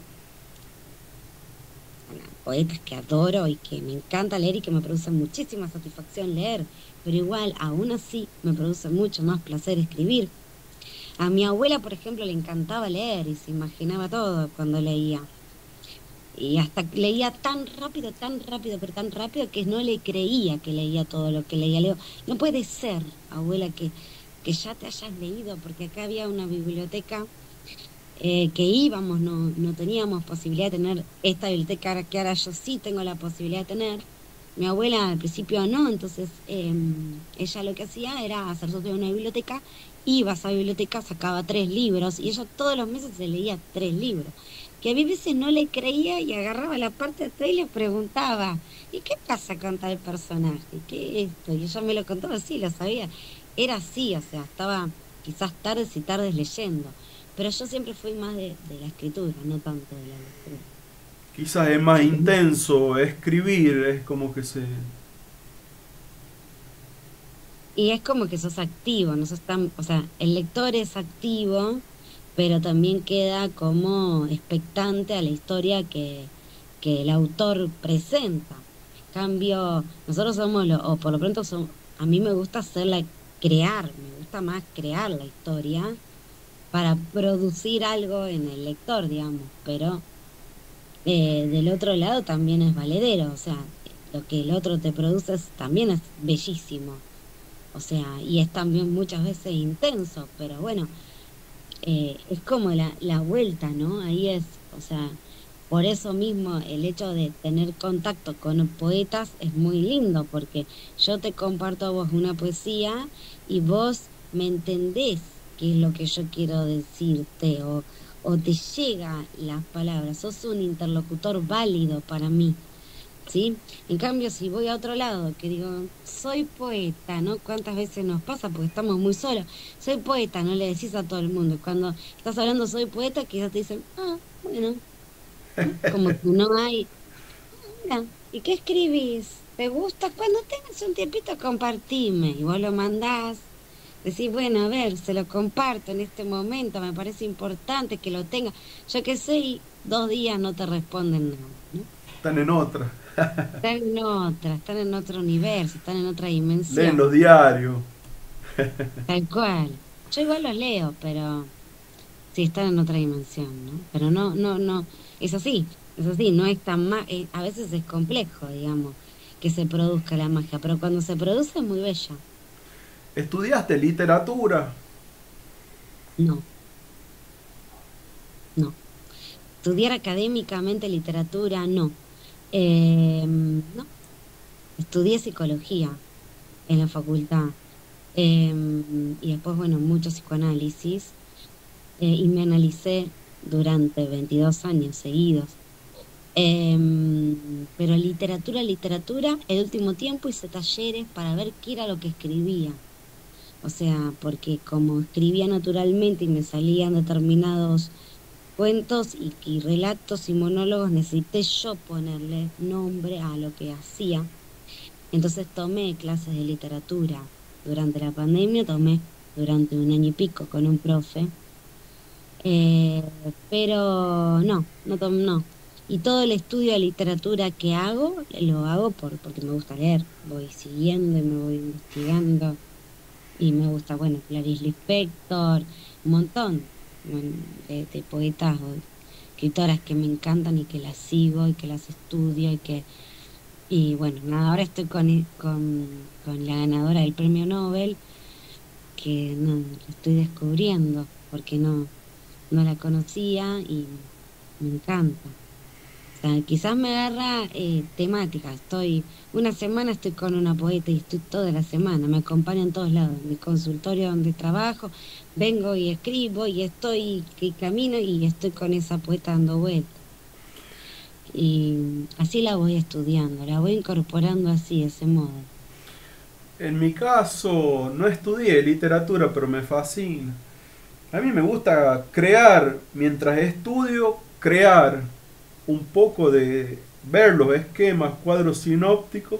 bueno, poetas que adoro y que me encanta leer y que me producen muchísima satisfacción leer, pero igual, aún así, me produce mucho más placer escribir. A mi abuela, por ejemplo, le encantaba leer y se imaginaba todo cuando leía. Y hasta leía tan rápido, tan rápido, pero tan rápido que no le creía que leía todo lo que leía. Leo, no puede ser, abuela, que, que ya te hayas leído, porque acá había una biblioteca eh, que íbamos, no, no teníamos posibilidad de tener esta biblioteca ahora- que ahora yo sí tengo la posibilidad de tener. Mi abuela al principio no, entonces em, ella lo que hacía era hacer socio de una biblioteca, iba a esa biblioteca, sacaba tres libros y ella todos los meses se leía tres libros. Que a mí a veces no le creía y agarraba la parte de atrás y le preguntaba, ¿y qué pasa con tal personaje? ¿Qué es esto? Y ella me lo contó, sí, lo sabía. Era así, o sea, estaba quizás tardes y tardes leyendo, pero yo siempre fui más de, de la escritura, no tanto de la lectura. Quizás es más intenso escribir, es como que se... Y es como que sos activo, no sos tan, o sea, el lector es activo, pero también queda como expectante a la historia que, que el autor presenta. Cambio, nosotros somos, lo, o por lo pronto son, a mí me gusta hacerla, crear, me gusta más crear la historia para producir algo en el lector, digamos, pero eh, del otro lado también es valedero, o sea, lo que el otro te produce es- también es bellísimo. O sea, y es también muchas veces intenso, pero bueno, eh, es como la, la vuelta, ¿no? Ahí es O sea, por eso mismo el hecho de tener contacto con poetas es muy lindo, porque yo te comparto a vos una poesía y vos me entendés qué es lo que yo quiero decirte o, o te llega las palabras, sos un interlocutor válido para mí. ¿Sí? En cambio, si voy a otro lado, que digo, soy poeta, ¿no? ¿Cuántas veces nos pasa? Porque estamos muy solos. Soy poeta, no le decís a todo el mundo. Y cuando estás hablando soy poeta, quizás te dicen, ah, bueno, ¿no? Como que no hay, mira, ¿y qué escribís? ¿Te gusta? Cuando tengas un tiempito, compartime. Y vos lo mandás. Decís, bueno, a ver, se lo comparto en este momento, me parece importante que lo tenga. Yo qué sé, y dos días no te responden nada, ¿no? Están en otra. Están en otra, están en otro universo, están en otra Leen dimensión, los diarios. tal cual. Yo igual los leo, pero sí, están en otra dimensión, ¿no? Pero no, no, no, es así, es así, no es tan ma eh, a veces es complejo, digamos, que se produzca la magia, pero cuando se produce es muy bella. ¿Estudiaste literatura? No, no. Estudiar académicamente literatura, no. Eh, no, estudié psicología en la facultad. Em, y después, bueno, mucho psicoanálisis, eh, y me analicé durante veintidós años seguidos. Em, pero literatura, literatura, el último tiempo hice talleres para ver qué era lo que escribía. O sea, porque como escribía naturalmente y me salían determinados cuentos y, y relatos y monólogos, necesité yo ponerle nombre a lo que hacía. Entonces tomé clases de literatura durante la pandemia, tomé durante un año y pico con un profe, eh, pero no, no, tom- no. Y todo el estudio de literatura que hago, lo hago por, porque me gusta leer, voy siguiendo y me voy investigando y me gusta, bueno, Clarice Lispector, un montón mm, de, de poetas o escritoras que me encantan y que las sigo y que las estudio y que y bueno, nada, ahora estoy con, i- con, con la ganadora del premio Nobel, que no, la estoy descubriendo, porque no, no la conocía y me encanta. O sea, quizás me agarra eh, temática. Estoy, una semana estoy con una poeta y estoy toda la semana, me acompaña en todos lados, en mi consultorio donde trabajo, vengo y escribo y estoy, y camino y estoy con esa poeta dando vueltas. Y así la voy estudiando, la voy incorporando así, de ese modo. En mi caso, no estudié literatura, pero me fascina. A mí me gusta crear, mientras estudio, crear un poco de ver los esquemas, cuadros sinópticos,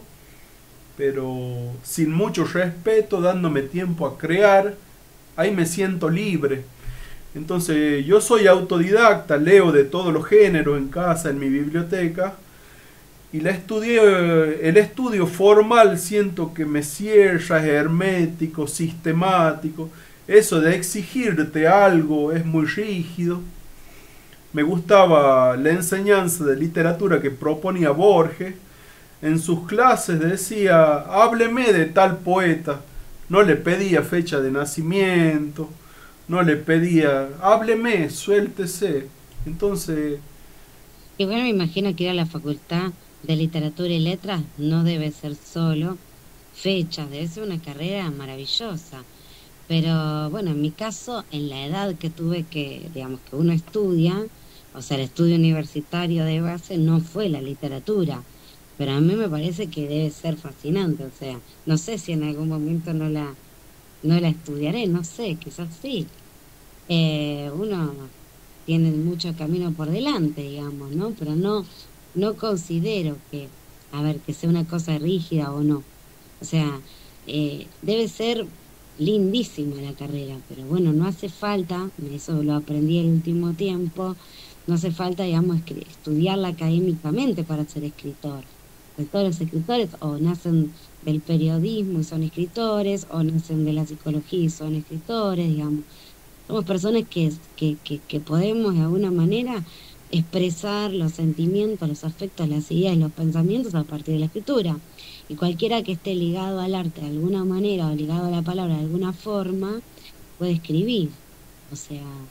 pero sin mucho respeto, dándome tiempo a crear, ahí me siento libre. Entonces yo soy autodidacta, leo de todos los géneros en casa, en mi biblioteca, y la estudié, el estudio formal siento que me cierra, es hermético, sistemático. Eso de exigirte algo es muy rígido. Me gustaba la enseñanza de literatura que proponía Borges. En sus clases decía, hábleme de tal poeta. No le pedía fecha de nacimiento, no le pedía, hábleme, suéltese. Entonces, Y bueno, me imagino que ir a la Facultad de Literatura y Letras no debe ser solo fechas, debe ser una carrera maravillosa. Pero bueno, en mi caso, en la edad que tuve que, digamos, que uno estudia, o sea, el estudio universitario de base no fue la literatura, pero a mí me parece que debe ser fascinante, o sea, no sé si en algún momento no la, no la estudiaré, no sé, quizás sí. Eh, uno tiene mucho camino por delante, digamos, ¿no? Pero no, no considero que, a ver, que sea una cosa rígida o no. O sea, eh, debe ser lindísima la carrera, pero bueno, no hace falta, eso lo aprendí el último tiempo, no hace falta, digamos, escri- estudiarla académicamente para ser escritor. Pues todos los escritores o nacen del periodismo y son escritores, o nacen de la psicología y son escritores, digamos. Somos personas que, que, que, que podemos de alguna manera expresar los sentimientos, los afectos, las ideas y los pensamientos a partir de la escritura. Y cualquiera que esté ligado al arte de alguna manera o ligado a la palabra de alguna forma, puede escribir. O sea,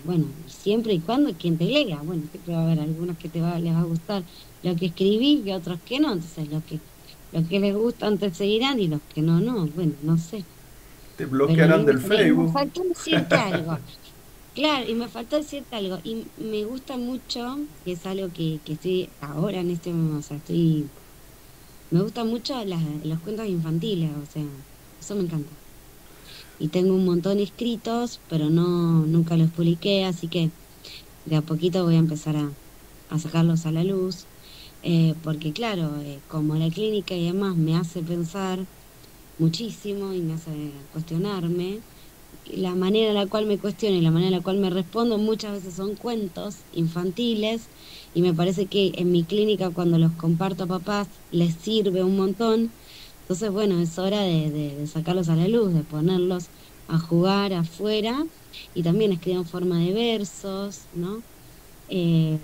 bueno, siempre y cuando quien te lea, bueno, siempre va a haber algunos que te va, les va a gustar lo que escribí y otros que no, entonces los que, los que les gustan te seguirán y los que no, no, bueno, no sé, Te pero bloquearán le del gustaría, y me Facebook. faltó decirte algo, claro, y me faltó decirte algo, y me gusta mucho, que es algo que, que estoy ahora en este momento, o sea, estoy, me gustan mucho las, los cuentos infantiles, o sea, eso me encanta. Y tengo un montón escritos, pero no, nunca los publiqué, así que de a poquito voy a empezar a, a sacarlos a la luz, eh, porque claro, eh, como la clínica y demás me hace pensar muchísimo y me hace cuestionarme, la manera en la cual me cuestiono y la manera en la cual me respondo muchas veces son cuentos infantiles y me parece que en mi clínica cuando los comparto a papás les sirve un montón. Entonces, bueno, es hora de, de, de sacarlos a la luz, de ponerlos a jugar afuera y también escribir en forma de versos, ¿no? Eh,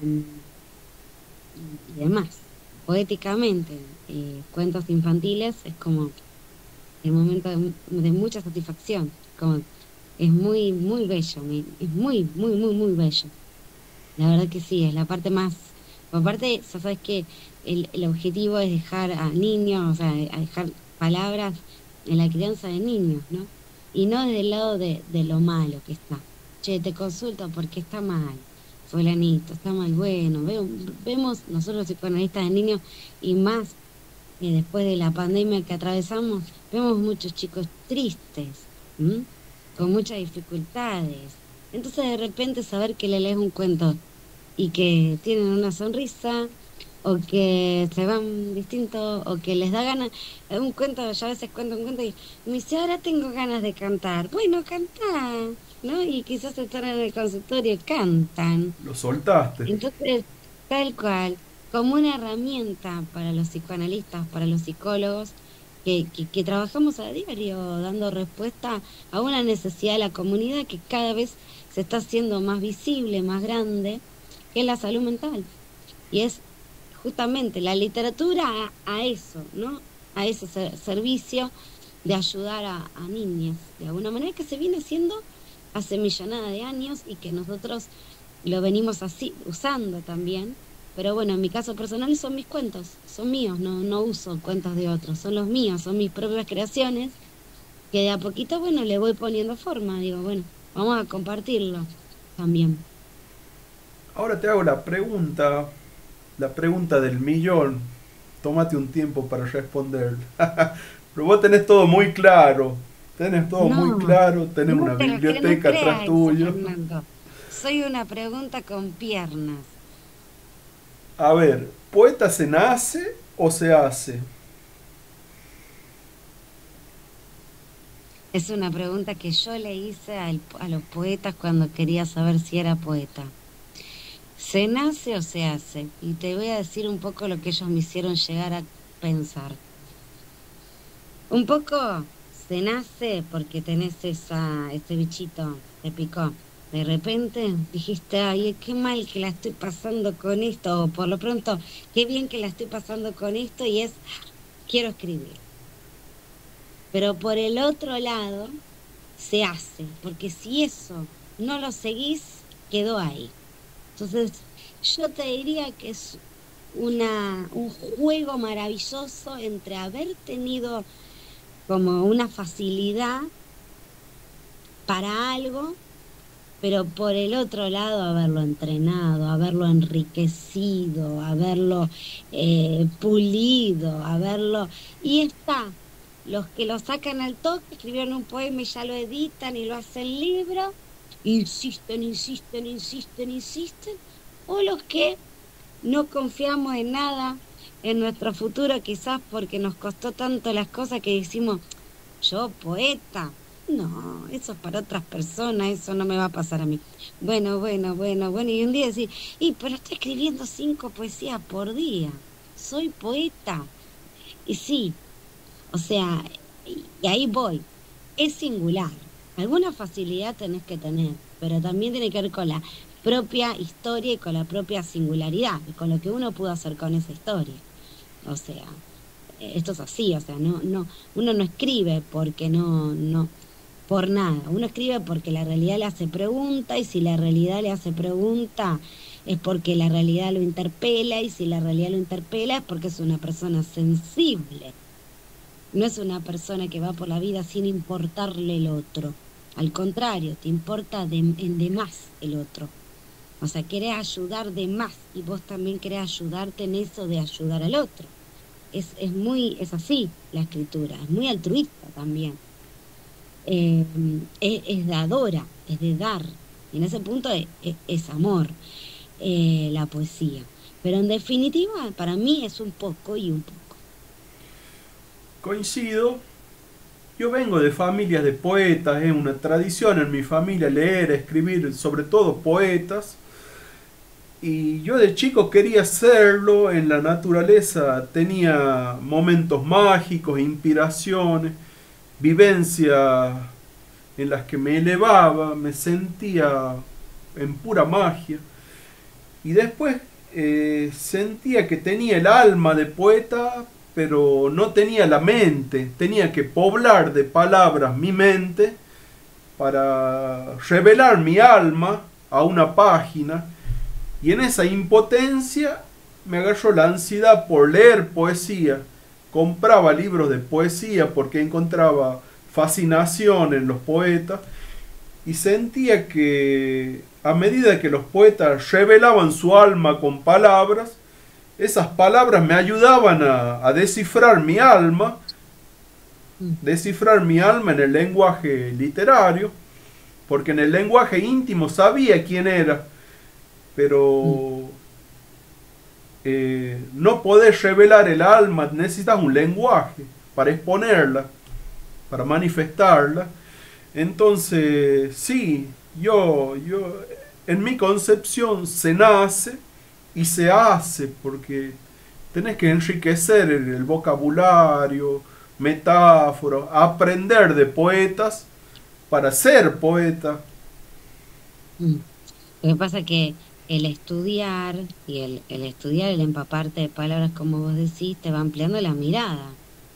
y, y demás. Poéticamente, eh, cuentos infantiles es como el momento de, de mucha satisfacción, como es muy, muy bello, me- es muy, muy, muy, muy bello. La verdad que sí, es la parte más, aparte, ya sabes que el, el objetivo es dejar a niños, o sea, a dejar palabras en la crianza de niños, ¿no? Y no desde el lado de, de lo malo que está. Che, te consulto porque está mal, fulanito, está mal, bueno, veo, vemos nosotros psicoanalistas de niños y más eh, después de la pandemia que atravesamos, vemos muchos chicos tristes, ¿m? Con muchas dificultades. Entonces de repente saber que le lees un cuento y que tienen una sonrisa o que se van distinto o que les da ganas, eh, un cuento, yo a veces cuento un cuento y me dice, ahora tengo ganas de cantar. Bueno, cantá, ¿no? Y quizás están en el consultorio y cantan. Lo soltaste. Entonces, tal cual, como una herramienta para los psicoanalistas, para los psicólogos, que, que, que trabajamos a diario dando respuesta a una necesidad de la comunidad que cada vez se está haciendo más visible, más grande, que es la salud mental. Y es justamente la literatura a, a eso, ¿no? A ese ser- servicio de ayudar a, a niñas, de alguna manera que se viene haciendo hace millonada de años y que nosotros lo venimos así usando también. Pero bueno, en mi caso personal son mis cuentos, son míos, no, no uso cuentos de otros, son los míos, son mis propias creaciones, que de a poquito, bueno, le voy poniendo forma, digo, bueno, vamos a compartirlo también. Ahora te hago la pregunta, la pregunta del millón. Tómate un tiempo para responder. Pero vos tenés todo muy claro. Tenés todo muy No, claro. Tenés no una te lo cre- no biblioteca atrás creas eso, tuyo. Fernando. Soy una pregunta con piernas. A ver, ¿poeta se nace o se hace? Es una pregunta que yo le hice al- a los poetas cuando quería saber si era poeta. ¿Se nace o se hace? Y te voy a decir un poco lo que ellos me hicieron llegar a pensar. Un poco se nace porque tenés esa, ese bichito, te picó. De repente dijiste, ay, qué mal que la estoy pasando con esto, o por lo pronto, qué bien que la estoy pasando con esto, y es, quiero escribir. Pero por el otro lado, se hace, porque si eso no lo seguís, quedó ahí. Entonces, yo te diría que es una, un juego maravilloso entre haber tenido como una facilidad para algo, pero por el otro lado haberlo entrenado, haberlo enriquecido, haberlo eh, pulido, haberlo... Y está, los que lo sacan al toque, escribieron un poema y ya lo editan y lo hacen libro, insisten, insisten, insisten, insisten, o los que no confiamos en nada, en nuestro futuro, quizás porque nos costó tanto las cosas que decimos, yo poeta. No, eso es para otras personas, eso no me va a pasar a mí. Bueno, bueno, bueno, bueno, y un día decir, y pero estoy escribiendo cinco poesías por día, soy poeta. Y sí, o sea, y y ahí voy, es singular. Alguna facilidad tenés que tener, pero también tiene que ver con la propia historia y con la propia singularidad, y con lo que uno pudo hacer con esa historia. O sea, eh, esto es así, o sea, no, no, uno no escribe porque no, no. por nada. Uno escribe porque la realidad le hace pregunta, y si la realidad le hace pregunta es porque la realidad lo interpela, y si la realidad lo interpela es porque es una persona sensible. No es una persona que va por la vida sin importarle el otro. Al contrario, te importa de, en de más el otro. O sea, querés ayudar de más, y vos también querés ayudarte en eso de ayudar al otro. Es, es muy, es así la escritura, es muy altruista también. Eh, es, es dadora, es de dar. Y en ese punto es, es, es amor, eh, la poesía. Pero en definitiva, para mí es un poco y un poco. Coincido. Yo vengo de familias de poetas, es una tradición en mi familia leer, escribir, sobre todo poetas. Y yo de chico quería hacerlo, en la naturaleza tenía momentos mágicos, inspiraciones, vivencias en las que me elevaba, me sentía en pura magia. Y después eh, sentía que tenía el alma de poeta, pero no tenía la mente. Tenía que poblar de palabras mi mente para revelar mi alma a una página. Y en esa impotencia me agarró la ansiedad por leer poesía. Compraba libros de poesía porque encontraba fascinación en los poetas, y sentía que a medida que los poetas revelaban su alma con palabras, esas palabras me ayudaban a, a descifrar mi alma, descifrar mi alma en el lenguaje literario, porque en el lenguaje íntimo sabía quién era, pero eh, no podés revelar el alma, necesitas un lenguaje para exponerla, para manifestarla. Entonces, sí, yo, yo, en mi concepción se nace y se hace, porque tenés que enriquecer el, el vocabulario, metáforas, aprender de poetas para ser poeta. Mm. Lo que pasa es que el estudiar y el, el estudiar, el empaparte de palabras, como vos decís, te va ampliando la mirada,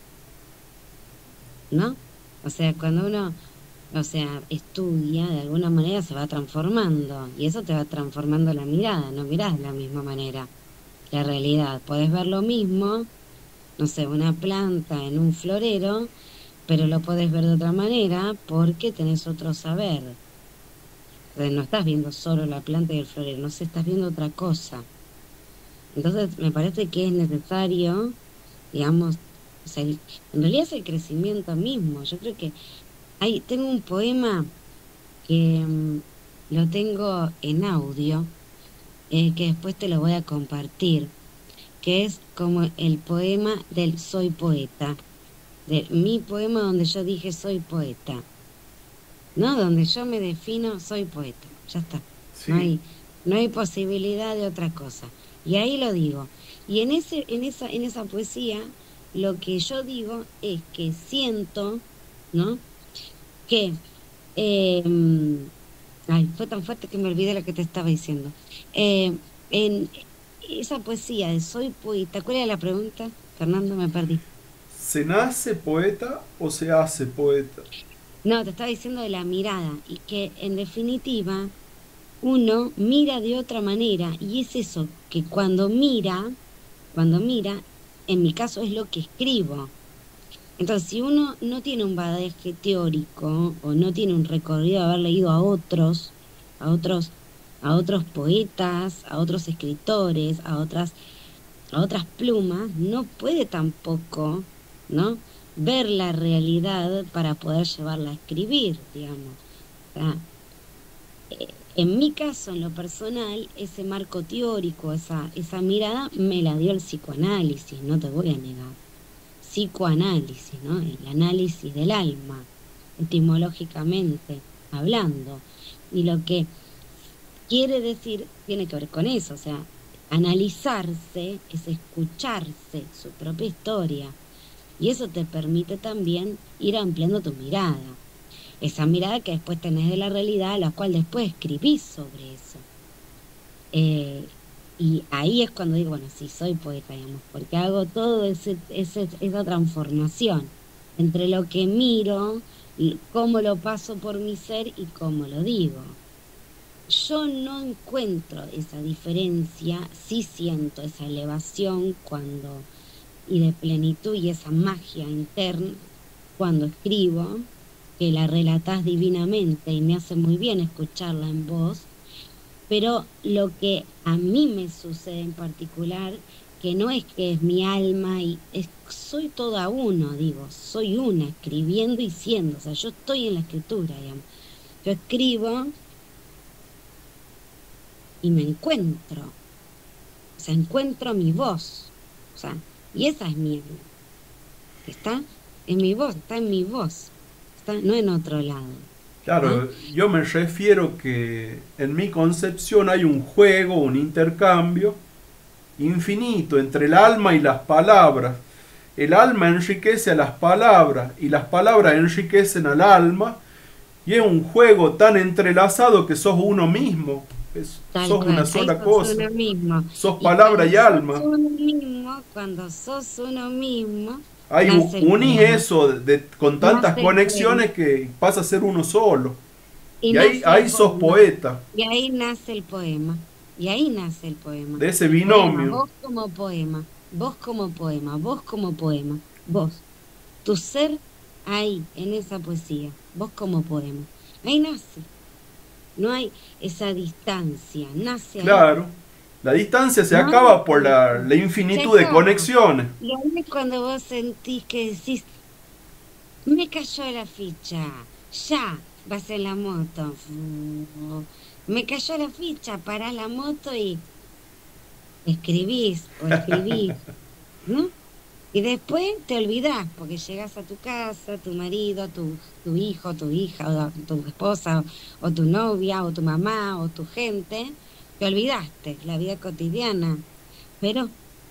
¿no? O sea, cuando uno, o sea, estudia, de alguna manera se va transformando, y eso te va transformando la mirada, no mirás de la misma manera la realidad. Podés ver lo mismo, no sé, una planta en un florero, pero lo podés ver de otra manera porque tenés otro saber. Entonces, no estás viendo solo la planta y el florero, no sé, estás viendo otra cosa. Entonces, me parece que es necesario, digamos, o sea, el- en realidad es el crecimiento mismo. Yo creo que hay, tengo un poema que mm, lo tengo en audio, eh, que después te lo voy a compartir, que es como el poema del soy poeta, de mi poema donde yo dije soy poeta, ¿no? Donde yo me defino soy poeta, ya está. No Sí, hay, no hay posibilidad de otra cosa. Y ahí lo digo. Y en ese, en esa, en esa poesía, lo que yo digo es que siento, ¿no? Que eh, ay, fue tan fuerte que me olvidé lo que te estaba diciendo. Eh, en esa poesía de soy poeta, ¿cuál era la pregunta? Fernando, me perdí. ¿se nace poeta o se hace poeta? No, te estaba diciendo de la mirada, y que en definitiva uno mira de otra manera, y es eso, que cuando mira, cuando mira, en mi caso es lo que escribo. Entonces, si uno no tiene un bagaje teórico o no tiene un recorrido de haber leído a otros, a otros, a otros poetas, a otros escritores, a otras, a otras plumas, no puede tampoco, ¿no? Ver la realidad para poder llevarla a escribir, digamos. O sea, eh, en mi caso, en lo personal, ese marco teórico, esa, esa mirada, me la dio el psicoanálisis, no te voy a negar. Psicoanálisis, ¿no? El análisis del alma, etimológicamente hablando. Y lo que quiere decir tiene que ver con eso, o sea, analizarse es escucharse su propia historia. Y eso te permite también ir ampliando tu mirada. Esa mirada que después tenés de la realidad, la cual después escribís sobre eso. Eh, y ahí es cuando digo, bueno, sí, soy poeta, digamos, porque hago todo ese, ese, esa transformación. entre lo que miro, y cómo lo paso por mi ser y cómo lo digo. Yo no encuentro esa diferencia, sí siento esa elevación cuando, y de plenitud y esa magia interna cuando escribo, que la relatás divinamente y me hace muy bien escucharla en voz, pero lo que a mí me sucede en particular, que no es que es mi alma y es, soy toda uno, digo, soy una, escribiendo y siendo, o sea, yo estoy en la escritura, digamos. Yo escribo y me encuentro, o sea, encuentro mi voz, o sea, y esa es mi alma, está en mi voz, está en mi voz, está no en otro lado, ¿no? Claro, yo me refiero que en mi concepción hay un juego, un intercambio infinito entre el alma y las palabras. El alma enriquece a las palabras y las palabras enriquecen al alma y es un juego tan entrelazado que sos uno mismo, es- Tal sos una cual, ahí sola sos cosa, uno mismo. sos Y palabra cuando y sos alma. uno mismo, cuando sos uno mismo, Hay u- nace el unís poema, eso de- de- con tantas nace el poema, conexiones que pasa a ser uno solo. y Y ahí, nace el ahí sos poema, poeta, y ahí nace el poema, y ahí nace el poema. de ese El poema, binomio. vos como poema, vos como poema, vos como poema, vos, tu ser ahí, en esa poesía, vos como poema. Ahí nace, no hay esa distancia, nace ahí, Claro, la distancia se no hay acaba por la, distancia, la se infinitud de acaba. conexiones. Y ahí es cuando vos sentís que decís, me cayó la ficha, ya, vas en la moto. fu- Me cayó la ficha, parás la moto y escribís o escribís, ¿no? Y después te olvidás, porque llegás a tu casa, tu marido, tu, tu hijo, tu hija, o tu esposa, o tu novia, o tu mamá, o tu gente, te olvidaste, la vida cotidiana. Pero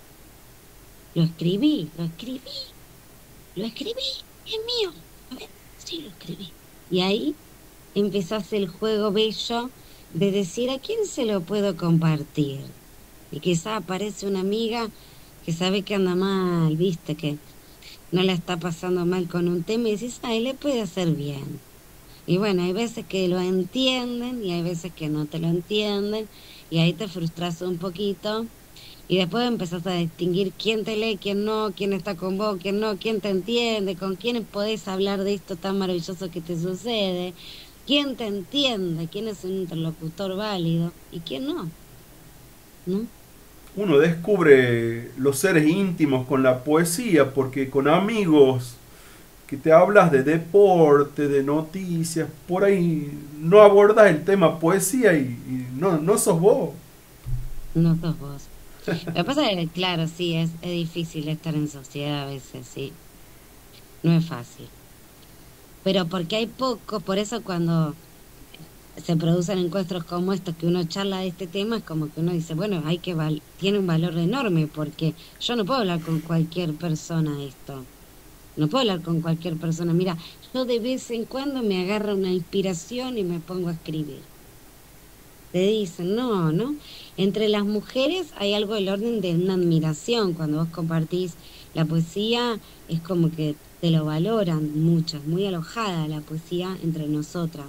lo escribí, lo escribí, lo escribí, es mío. A ver, sí lo escribí. Y ahí empezás el juego bello de decir a quién se lo puedo compartir. Y quizá aparece una amiga que sabe que anda mal, viste, que no la está pasando mal con un tema y decís, ay, le puede hacer bien. Y bueno, hay veces que lo entienden y hay veces que no te lo entienden y ahí te frustras un poquito y después empezás a distinguir quién te lee, quién no, quién está con vos, quién no, quién te entiende, con quién podés hablar de esto tan maravilloso que te sucede, quién te entiende, quién es un interlocutor válido y quién no, ¿no? Uno descubre los seres íntimos con la poesía, porque con amigos que te hablas de deporte, de noticias, por ahí no abordas el tema poesía y, y no, no sos vos. No sos vos. Lo que pasa es que, claro, sí, es, es difícil estar en sociedad a veces, sí, no es fácil. Pero porque hay pocos, por eso cuando se producen encuentros como estos, que uno charla de este tema, es como que uno dice, bueno, hay que val tiene un valor enorme, porque yo no puedo hablar con cualquier persona esto. No puedo hablar con cualquier persona. Mira, yo de vez en cuando me agarra una inspiración y me pongo a escribir. Te dicen, no, ¿no? Entre las mujeres hay algo del orden de una admiración. Cuando vos compartís la poesía, es como que te lo valoran mucho. Es muy alojada la poesía entre nosotras.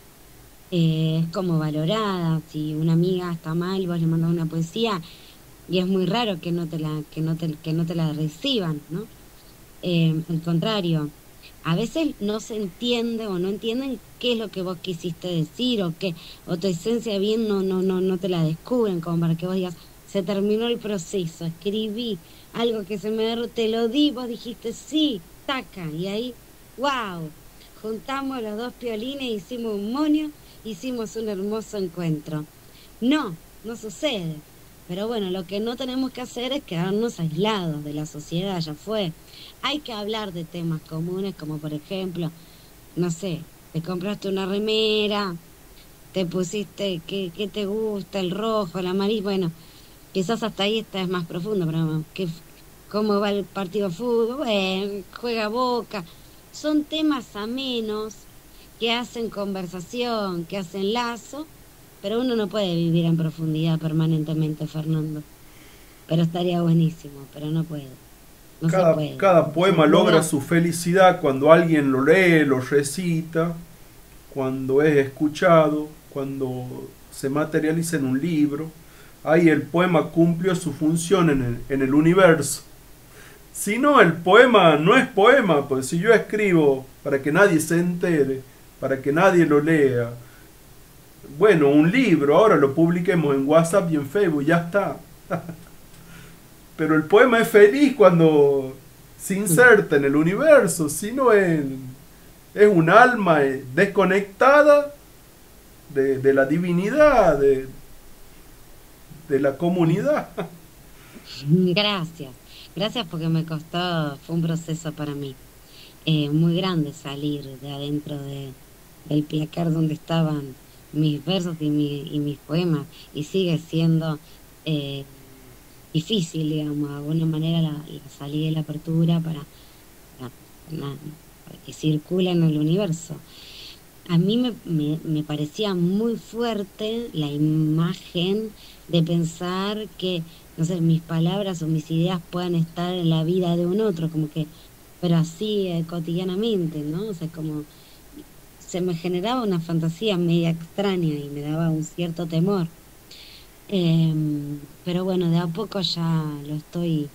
Eh, es como valorada. Si una amiga está mal, vos le mandás una poesía y es muy raro que no te la, que no te, que no te la reciban, ¿no? Eh, al contrario, a veces no se entiende o no entienden qué es lo que vos quisiste decir o qué, o tu esencia bien no, no, no, no te la descubren como para que vos digas, se terminó el proceso, escribí algo que se me derrotó, te lo di, vos dijiste sí, taca, y ahí, wow, juntamos los dos piolines, hicimos un monio, hicimos un hermoso encuentro. No, no sucede. Pero bueno, lo que no tenemos que hacer es quedarnos aislados de la sociedad, ya fue. Hay que hablar de temas comunes, como por ejemplo, no sé, te compraste una remera, te pusiste, ¿qué, qué te gusta? El rojo, el amarillo, bueno, quizás hasta ahí está es más profundo, pero ¿qué, ¿cómo va el partido de fútbol? Bueno, juega Boca. Son temas amenos que hacen conversación, que hacen lazo, pero uno no puede vivir en profundidad permanentemente, Fernando. Pero estaría buenísimo, pero no puedo. no se Cada, puede. cada Se poema logra puede. su felicidad cuando alguien lo lee, lo recita, cuando es escuchado, cuando se materializa en un libro. Ahí el poema cumplió su función en el, en el universo. Si no, el poema no es poema, pues si yo escribo para que nadie se entere, para que nadie lo lea, bueno, un libro, ahora lo publiquemos en WhatsApp y en Facebook, ya está. Pero el poema es feliz cuando se inserta en el universo, si no es, es un alma desconectada de, de la divinidad, de, de la comunidad. Gracias, gracias porque me costó, fue un proceso para mí eh, muy grande salir de adentro de, del placar donde estaban mis versos y, mi, y mis poemas, y sigue siendo eh, difícil, digamos, de alguna manera la, la salida y la apertura para, para, para, para que circule en el universo. A mí me, me, me parecía muy fuerte la imagen de pensar que, no sé, mis palabras o mis ideas puedan estar en la vida de un otro, como que, pero así eh, cotidianamente, ¿no? O sea, como se me generaba una fantasía media extraña y me daba un cierto temor. Em, pero bueno, de a poco ya lo estoy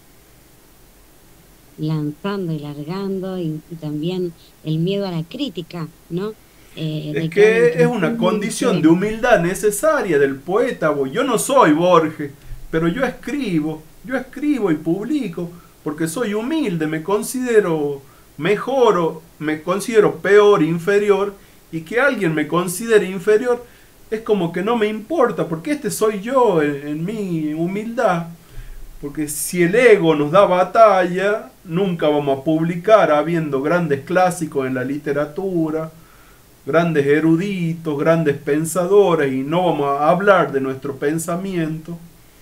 lanzando y largando, y, y también el miedo a la crítica, ¿no? Eh, Es de que alguien que es una condición de critique. humildad necesaria del poeta. bo. Yo no soy Borges, pero yo escribo, yo escribo y publico porque soy humilde, me considero mejor o me considero peor, inferior, y que alguien me considere inferior es como que no me importa, porque este soy yo en, en mi humildad. Porque si el ego nos da batalla, nunca vamos a publicar habiendo grandes clásicos en la literatura, grandes eruditos, grandes pensadores, y no vamos a hablar de nuestro pensamiento.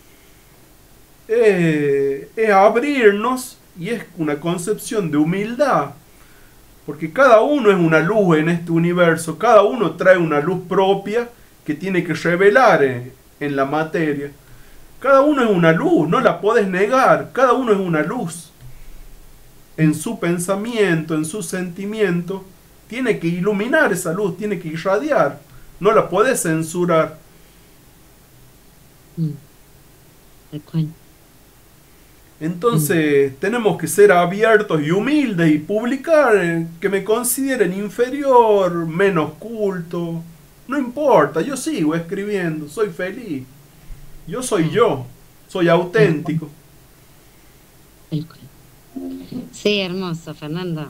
Eh, es abrirnos y es una concepción de humildad, porque cada uno es una luz en este universo, cada uno trae una luz propia que tiene que revelar en, en la materia. Cada uno es una luz, no la puedes negar, cada uno es una luz. En su pensamiento, en su sentimiento, tiene que iluminar esa luz, tiene que irradiar, no la puedes censurar. Mm, tal cual. Mm, Entonces tenemos que ser abiertos y humildes y publicar, eh, que me consideren inferior, menos culto. No importa, yo sigo escribiendo, soy feliz. Yo soy claro, yo, soy tal cual, auténtico. tal cual. Sí, hermoso, Fernando.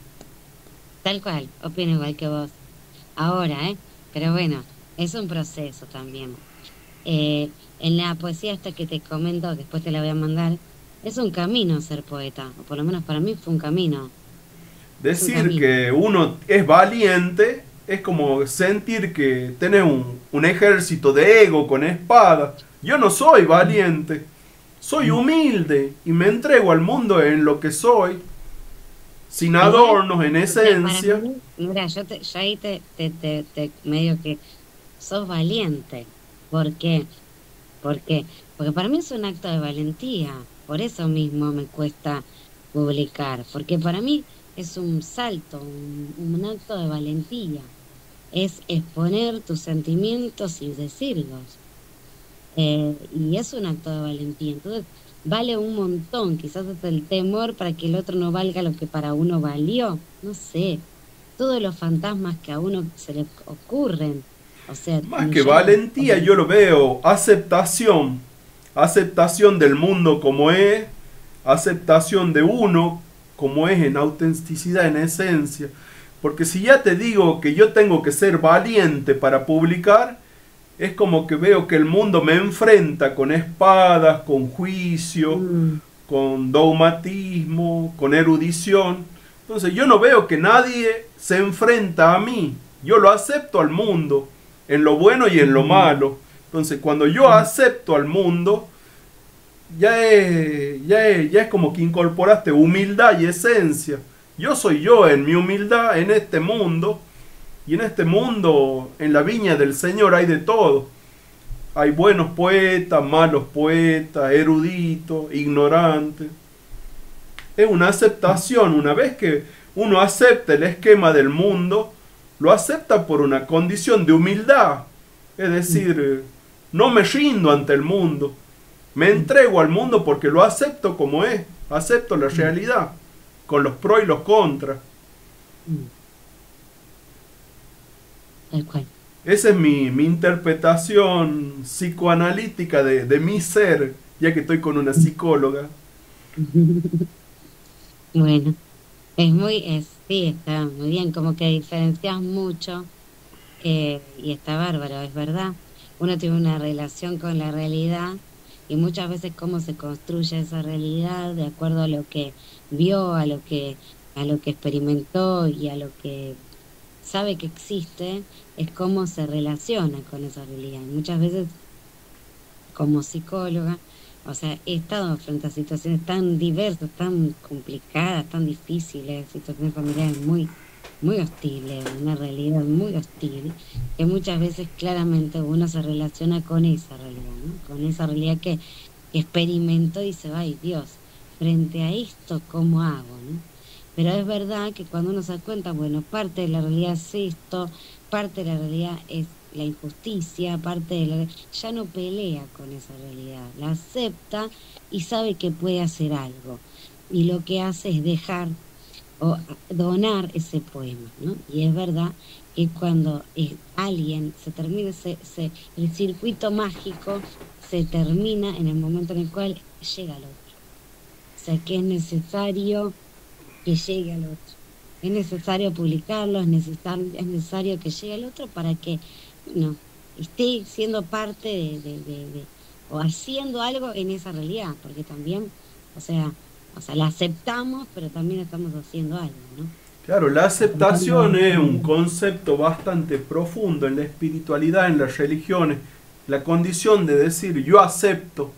Tal cual, opino igual que vos. Ahora, ¿eh? Pero bueno, es un proceso también. Eh, en la poesía esta que te comento, después te la voy a mandar, es un camino ser poeta, o por lo menos para mí fue un camino, es un Decir camino. que uno es valiente es como sentir que tenés un, un ejército de ego con espada. Yo no soy valiente, soy humilde y me entrego al mundo en lo que soy, sin Igual, adornos, en o sea, para esencia. mí, mira, yo, te, yo ahí te, te, te, te medio que sos valiente. ¿Por qué? ¿Por qué? Porque para mí es un acto de valentía. Por eso mismo me cuesta publicar. Porque para mí es un salto, un, un acto de valentía. Es exponer tus sentimientos y decirlos. Eh, y es un acto de valentía. Entonces, vale un montón. Quizás es el temor para que el otro no valga lo que para uno valió. No sé. Todos los fantasmas que a uno se le ocurren. O sea, Más que millones. valentía, yo lo veo aceptación, aceptación del mundo como es, aceptación de uno como es en autenticidad, en esencia. Porque si ya te digo que yo tengo que ser valiente para publicar, es como que veo que el mundo me enfrenta con espadas, con juicio, Mm, con dogmatismo, con erudición. Entonces yo no veo que nadie se enfrenta a mí. Yo lo acepto al mundo, en lo bueno y en lo mm, malo. Entonces cuando yo mm, acepto al mundo, ya es, ya es, ya es como que incorporaste humildad y esencia. Yo soy yo en mi humildad en este mundo. Y en este mundo, en la viña del Señor hay de todo. Hay buenos poetas, malos poetas, eruditos, ignorantes. Es una aceptación. Una vez que uno acepta el esquema del mundo, lo acepta por una condición de humildad. Es decir, no me rindo ante el mundo. Me entrego al mundo porque lo acepto como es. Acepto la realidad, con los pros y los contras. Tal cual. Esa es mi, mi interpretación psicoanalítica de, de mi ser, ya que estoy con una psicóloga. Bueno, es muy, es, sí, está muy bien, como que diferencias mucho eh, y está bárbaro, es verdad. Uno tiene una relación con la realidad y muchas veces cómo se construye esa realidad de acuerdo a lo que vio, a lo que, a lo que experimentó y a lo que sabe que existe, es cómo se relaciona con esa realidad. Y muchas veces, como psicóloga, o sea, he estado frente a situaciones tan diversas, tan complicadas, tan difíciles, situaciones familiares muy, muy hostiles, una realidad muy hostil, que muchas veces claramente uno se relaciona con esa realidad, ¿no? Con esa realidad que, que experimentó y dice, ay Dios, frente a esto, ¿cómo hago, no? Pero es verdad que cuando uno se da cuenta, bueno, parte de la realidad es esto, parte de la realidad es la injusticia, parte de la... ya no pelea con esa realidad, la acepta y sabe que puede hacer algo. Y lo que hace es dejar o donar ese poema, ¿no? Y es verdad que cuando eh, alguien se termina, se, se, el circuito mágico se termina en el momento en el cual llega al otro. O sea, que es necesario que llegue al otro. Es necesario publicarlo, es necesario, es necesario que llegue al otro para que, bueno, esté siendo parte de, de, de, de, o haciendo algo en esa realidad, porque también, o sea, o sea, la aceptamos, pero también estamos haciendo algo, ¿no? Claro, la aceptación es un concepto bastante profundo en la espiritualidad, en las religiones. La condición de decir yo acepto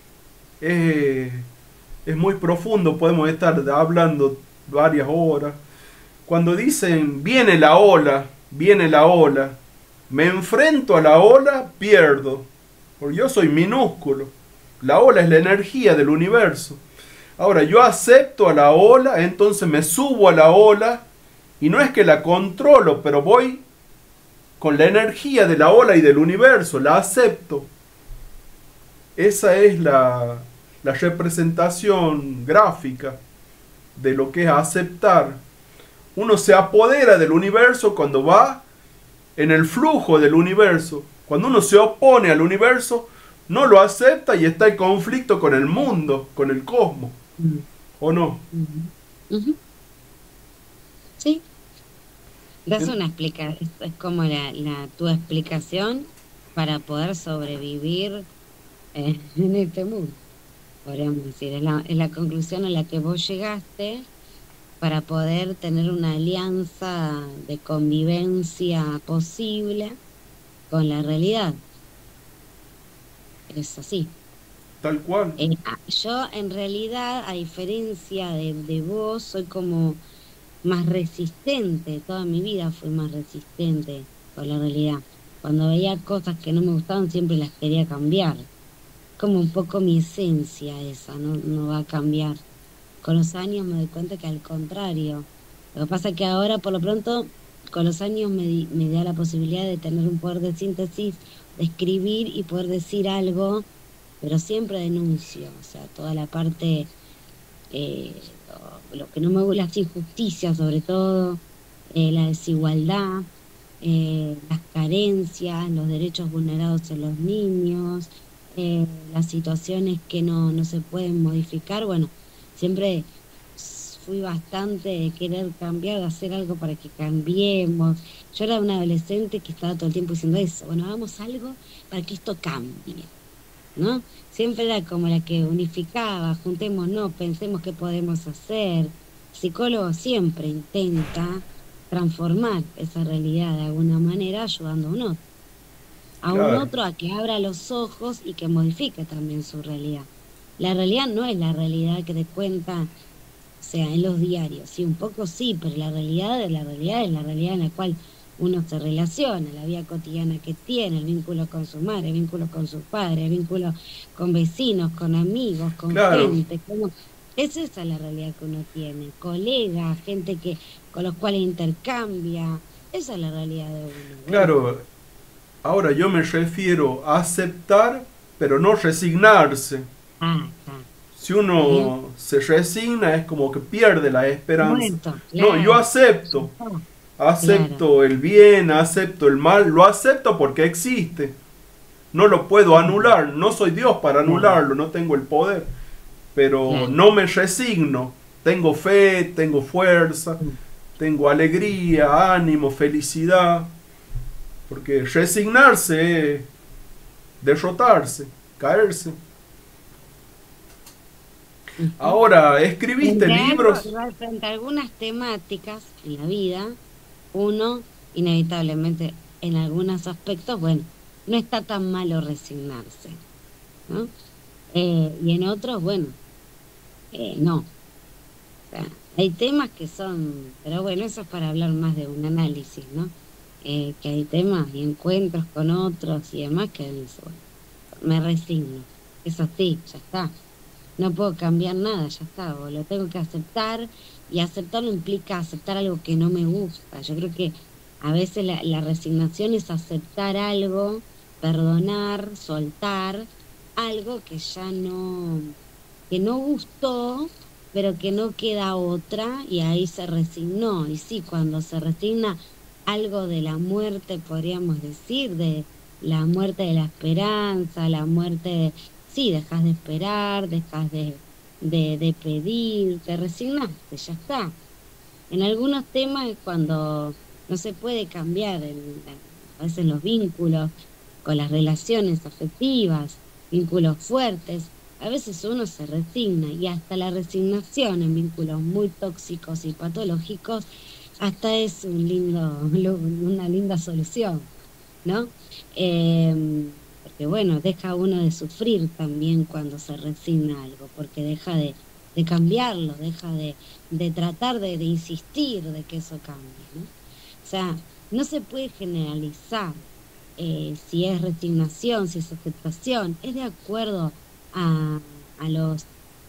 es, es muy profundo, podemos estar hablando varias horas. Cuando dicen viene la ola, viene la ola, me enfrento a la ola, pierdo, porque yo soy minúsculo. La ola es la energía del universo. Ahora, yo acepto a la ola, entonces me subo a la ola, y no es que la controlo, pero voy con la energía de la ola y del universo, la acepto. Esa es la, la representación gráfica de lo que es aceptar. Uno se apodera del universo cuando va en el flujo del universo. Cuando uno se opone al universo, no lo acepta y está en conflicto con el mundo, con el cosmos. ¿O no? Uh-huh. Uh-huh. Sí, das una explicación, es como la, la, tu explicación para poder sobrevivir eh, en este mundo, podríamos decir, es la, es la conclusión a la que vos llegaste para poder tener una alianza de convivencia posible con la realidad. Es así. Tal cual. Eh, yo en realidad, a diferencia de, de vos, soy como más resistente, toda mi vida fui más resistente con la realidad. Cuando veía cosas que no me gustaban, siempre las quería cambiar. Como un poco mi esencia esa, no, no va a cambiar. Con los años me doy cuenta que al contrario. Lo que pasa es que ahora, por lo pronto, con los años me, di, me da la posibilidad de tener un poder de síntesis, de escribir y poder decir algo, pero siempre denuncio, o sea, toda la parte, eh, lo, lo que no me gusta, las injusticias sobre todo, eh, la desigualdad, eh, las carencias, los derechos vulnerados en los niños, eh, las situaciones que no, no se pueden modificar. Bueno, siempre fui bastante de querer cambiar, de hacer algo para que cambiemos. Yo era una adolescente que estaba todo el tiempo diciendo eso, bueno, hagamos algo para que esto cambie, ¿no? Siempre era como la que unificaba, juntémonos, pensemos qué podemos hacer. El psicólogo siempre intenta transformar esa realidad de alguna manera, ayudando a un otro. A Claro. un otro a que abra los ojos y que modifique también su realidad. La realidad no es la realidad que te cuenta, o sea, en los diarios, sí, un poco sí, pero la realidad de la realidad es la realidad en la cual uno se relaciona, la vida cotidiana que tiene, el vínculo con su madre, el vínculo con su padre, el vínculo con vecinos, con amigos, con Claro. gente. Como, Es esa la realidad que uno tiene, colegas, gente que con los cuales intercambia, esa es la realidad de uno. Bueno, Claro, ahora yo me refiero a aceptar, pero no resignarse. ah, está, Si bien, uno se resigna es como que pierde la esperanza. muerto, No, yo claro, ya acepto, está, claro, acepto el bien, acepto el mal, lo acepto porque existe. No lo puedo claro, anular, no soy Dios para claro, anularlo, no tengo el poder, pero claro. no me resigno. Tengo fe, tengo fuerza, Mm. tengo alegría, ánimo, felicidad, porque resignarse es derrotarse, caerse. Ujú. Ahora, ¿escribiste Frente a algo, libros? igual frente a algunas temáticas en la vida, uno, inevitablemente, en algunos aspectos, bueno, no está tan malo resignarse, ¿no? Eh, y en otros, bueno, eh, no. O sea, hay temas que son, pero bueno, eso es para hablar más de un análisis, ¿no? Eh, que hay temas y encuentros con otros y demás que dice, bueno, me resigno. Eso sí, ya está. No puedo cambiar nada, ya está, o lo tengo que aceptar, y aceptarlo implica aceptar algo que no me gusta. Yo creo que a veces la, la resignación es aceptar algo, perdonar, soltar algo que ya no, que no gustó, pero que no queda otra, y ahí se resignó. Y sí, cuando se resigna algo de la muerte, podríamos decir, de la muerte de la esperanza, la muerte de sí, dejas de esperar, dejas de, de, de pedir, te resignaste, ya está. En algunos temas es cuando no se puede cambiar el- a veces los vínculos con las relaciones afectivas, vínculos fuertes, a veces uno se resigna, y hasta la resignación en vínculos muy tóxicos y patológicos, hasta es un lindo, una linda solución, ¿no? Em, porque bueno, deja uno de sufrir también cuando se resigna a algo, porque deja de, de cambiarlo, deja de, de tratar de, de insistir de que eso cambie, ¿no? O sea, no se puede generalizar eh, si es resignación, si es aceptación, es de acuerdo a, a los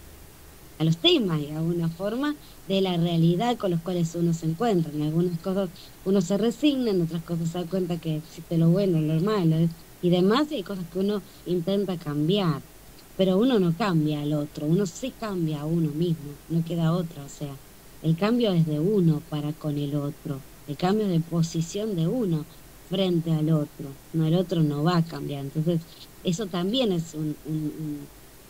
a los temas y a una forma de la realidad con los cuales uno se encuentra. En algunas cosas uno se resigna, en otras cosas se da cuenta que existe lo bueno, lo malo ¿eh? Y demás, y hay cosas que uno intenta cambiar, pero uno no cambia al otro, uno sí cambia a uno mismo, no queda otra, o sea, el cambio es de uno para con el otro, el cambio es de posición de uno frente al otro, no, el otro no va a cambiar, entonces eso también es un, un, un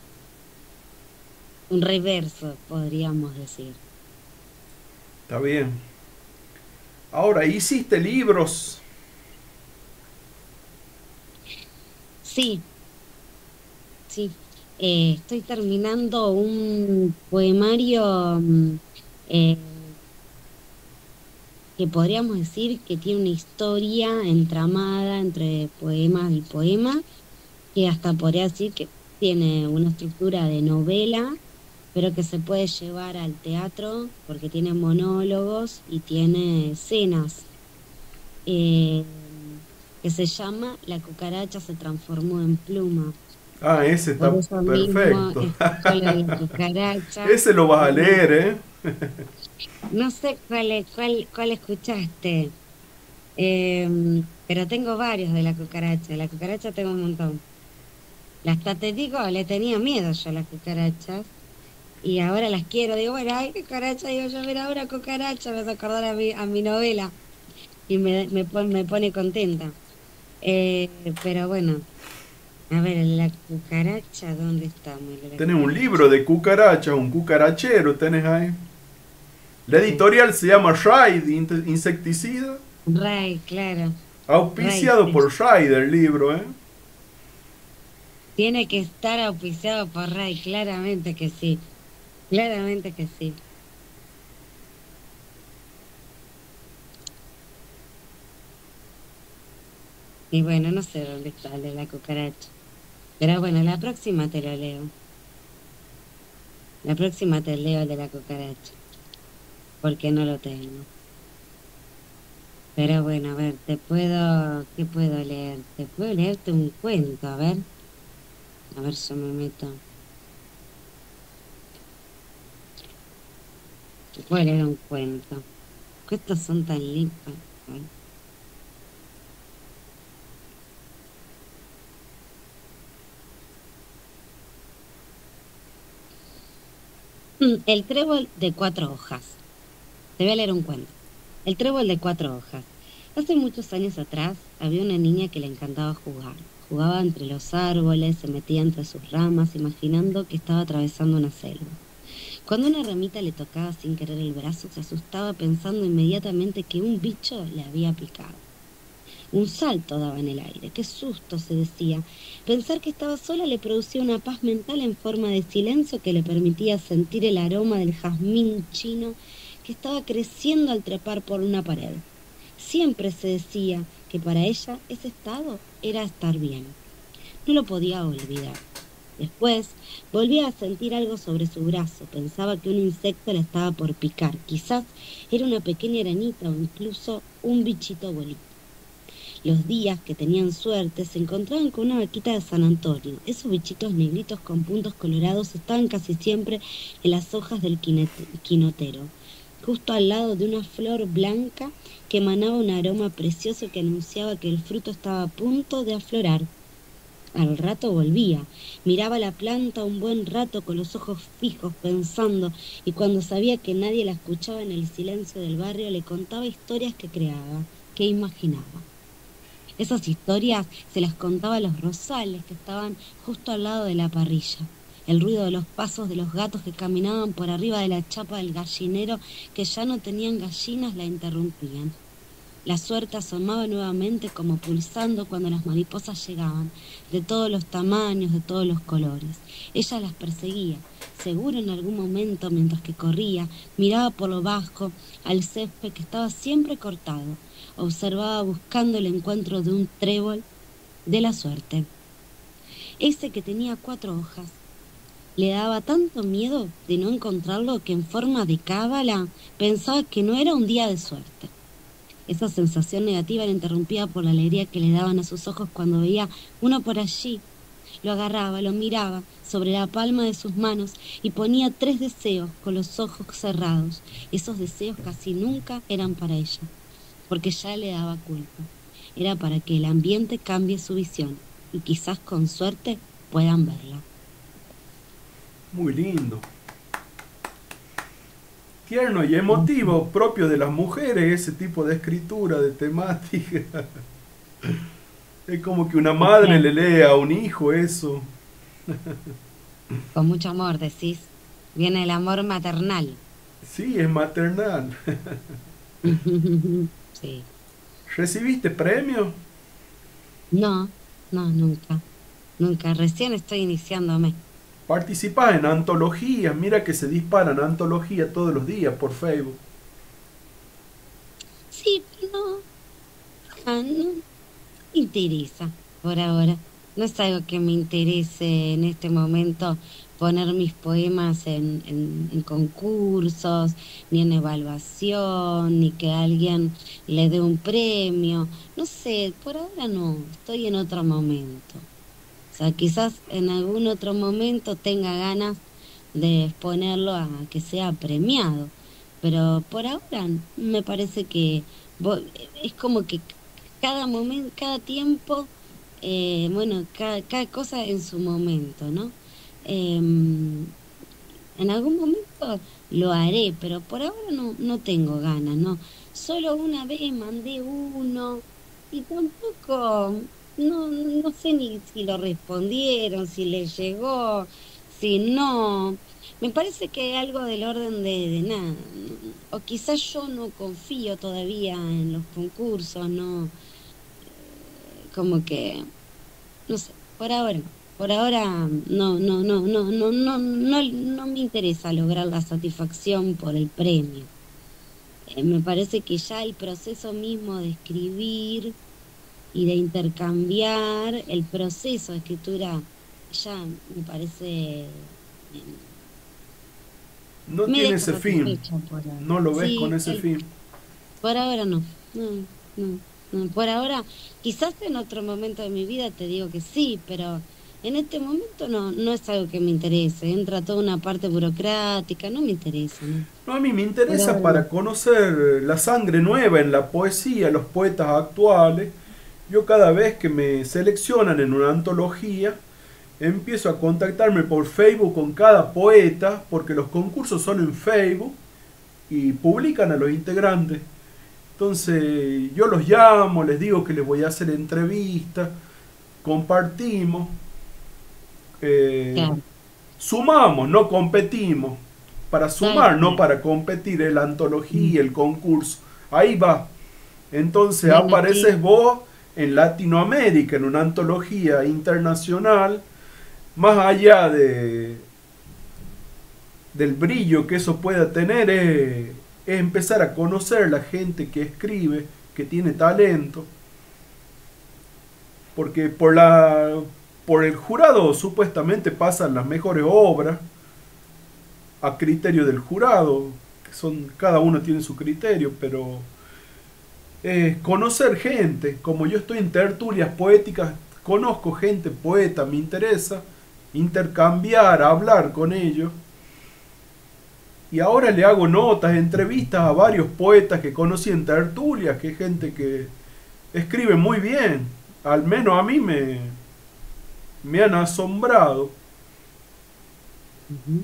un reverso, podríamos decir. Está bien. Ahora, ¿hiciste libros? Sí, sí. Eh, estoy terminando un poemario mm, eh, que podríamos decir que tiene una historia entramada entre poemas y poemas, que hasta podría decir que tiene una estructura de novela, pero que se puede llevar al teatro porque tiene monólogos y tiene escenas. eh, que se llama La cucaracha se transformó en pluma. Ah, ese Por está eso mismo perfecto. escucho lo de la cucaracha. Ese lo vas a Y leer, ¿eh? no sé cuál, es- cuál, cuál escuchaste, em, pero tengo varios de la cucaracha. La cucaracha tengo un montón. Hasta te digo, le tenía miedo yo a las cucarachas y ahora las quiero. Digo, bueno, ay, cucaracha, digo yo, mira, una cucaracha, me hace acordar a mi, a mi novela y me, me, pon- me pone contenta. Eh, pero bueno. A ver, la cucaracha, ¿dónde estamos? La Tenés un cucaracha. libro de cucarachas, un cucarachero, tenés ahí. La Sí. editorial se llama Raid, Insecticida. Ray, claro. Ray, Auspiciado sí. por Raid el libro, ¿eh? Tiene que estar auspiciado por Ray, claramente que sí. Claramente que sí. Y bueno, no sé dónde está el de la cucaracha. Pero bueno, la próxima te lo leo. La próxima te leo el de la cucaracha, porque no lo tengo. Pero bueno, a ver, te puedo, ¿qué puedo leer? Te puedo leerte un cuento, a ver. A ver, yo me meto. Te puedo leer un cuento. Cuentos son tan lindos. Ay. Mm, El trébol de cuatro hojas. Te voy a leer un cuento. El trébol de cuatro hojas. Hace muchos años atrás había una niña que le encantaba jugar. Jugaba entre los árboles, se metía entre sus ramas, imaginando que estaba atravesando una selva. Cuando una ramita le tocaba sin querer el brazo, se asustaba pensando inmediatamente que un bicho le había picado. Un salto daba en el aire. ¡Qué susto!, se decía. Pensar que estaba sola le producía una paz mental en forma de silencio que le permitía sentir el aroma del jazmín chino que estaba creciendo al trepar por una pared. Siempre se decía que para ella ese estado era estar bien. No lo podía olvidar. Después volvía a sentir algo sobre su brazo. Pensaba que un insecto la estaba por picar. Quizás era una pequeña arenita o incluso un bichito bolito. Los días que tenían suerte se encontraban con una vaquita de San Antonio. Esos bichitos negritos con puntos colorados estaban casi siempre en las hojas del quinete- quinotero, justo al lado de una flor blanca que emanaba un aroma precioso que anunciaba que el fruto estaba a punto de aflorar. Al rato volvía, miraba la planta un buen rato con los ojos fijos pensando, y cuando sabía que nadie la escuchaba en el silencio del barrio le contaba historias que creaba, que imaginaba. Esas historias se las contaba a los rosales que estaban justo al lado de la parrilla. El ruido de los pasos de los gatos que caminaban por arriba de la chapa del gallinero que ya no tenían gallinas la interrumpían. La suerte asomaba nuevamente como pulsando cuando las mariposas llegaban, de todos los tamaños, de todos los colores. Ella las perseguía, seguro en algún momento mientras que corría, miraba por lo bajo al césped que estaba siempre cortado, observaba buscando el encuentro de un trébol de la suerte. Ese que tenía cuatro hojas. Le daba tanto miedo de no encontrarlo que en forma de cábala pensaba que no era un día de suerte. Esa sensación negativa era interrumpida por la alegría que le daban a sus ojos cuando veía uno por allí. Lo agarraba, lo miraba sobre la palma de sus manos y ponía tres deseos con los ojos cerrados. Esos deseos casi nunca eran para ella, porque ya le daba culpa. Era para que el ambiente cambie su visión y quizás con suerte puedan verla. Muy lindo. Tierno y emotivo, propio de las mujeres, ese tipo de escritura, de temática. Es como que una madre le lee a un hijo eso. Con mucho amor, decís. Viene el amor maternal. Sí, es maternal. Sí. ¿Recibiste premio? No, no, nunca. Nunca. Recién estoy iniciándome. Participás en antologías, mira que se disparan antologías todos los días por Facebook. Sí, pero no, ah, no me interesa por ahora. No es algo que me interese en este momento poner mis poemas en, en, en concursos, ni en evaluación, ni que alguien le dé un premio. No sé, por ahora no, estoy en otro momento. O sea, quizás en algún otro momento tenga ganas de exponerlo a que sea premiado, pero por ahora me parece que vo- es como que cada momento, cada tiempo, eh, bueno, cada, cada cosa en su momento, ¿no? Em, en algún momento lo haré, pero por ahora no, no tengo ganas, ¿no? Solo una vez mandé uno y tampoco, no, no sé ni si lo respondieron, si les llegó, si no. Me parece que algo del orden de, de nada. O quizás yo no confío todavía en los concursos, ¿no? Como que no sé, por ahora, no. Por ahora no, no, no, no, no, no, no, no me interesa lograr la satisfacción por el premio. Eh, me parece que ya el proceso mismo de escribir y de intercambiar, el proceso de escritura ya me parece, eh, No me tiene deja ese fin, satisfecha por ahora. no lo ves con Sí, ese el- fin. por ahora no, no, no, no, por ahora, quizás en otro momento de mi vida te digo que sí, pero En este momento no, no es algo que me interese, entra toda una parte burocrática, no me interesa, ¿no? No, a mí me Pero interesa bueno, para conocer la sangre nueva en la poesía, los poetas actuales. Yo cada vez que me seleccionan en una antología, empiezo a contactarme por Facebook con cada poeta, porque los concursos son en Facebook y publican a los integrantes. Entonces yo los llamo, les digo que les voy a hacer entrevistas, compartimos, eh, claro, sumamos, no competimos. Para tal sumar, no cual. para competir, en la Mm. antología, el concurso. Ahí va. Entonces Bueno, apareces sí, vos en Latinoamérica, en una antología internacional, más allá de, del brillo que eso pueda tener, es, es empezar a conocer la gente que escribe, que tiene talento, porque por la por el jurado supuestamente pasan las mejores obras a criterio del jurado, que son cada uno tiene su criterio, pero eh, conocer gente, como yo estoy en tertulias poéticas, conozco gente poeta, me interesa intercambiar, hablar con ellos. Y ahora le hago notas, entrevistas a varios poetas que conocí en tertulias, que es gente que escribe muy bien. Al menos a mí me, me han asombrado. ujú.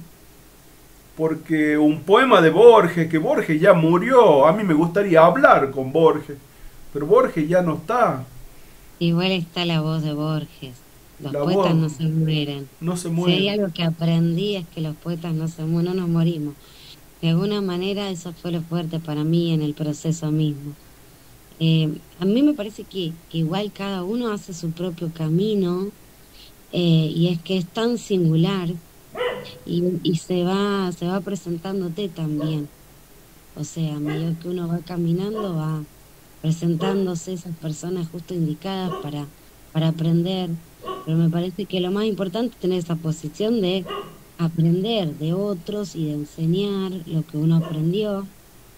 Porque un poema de Borges, que Borges ya murió, a mí me gustaría hablar con Borges, pero Borges ya no está. Igual está la voz de Borges. Los La poetas voz no se mueren. no se Si hay muere. algo que aprendí es que los poetas no se mueren, no nos morimos. De alguna manera eso fue lo fuerte para mí en el proceso mismo. Eh, a mí me parece que, que igual cada uno hace su propio camino, eh, y es que es tan singular y, y se va, se va presentándote también. O sea, a medida que uno va caminando, va presentándose esas personas justo indicadas para, para aprender. Pero me parece que lo más importante es tener esa posición de aprender de otros y de enseñar lo que uno aprendió.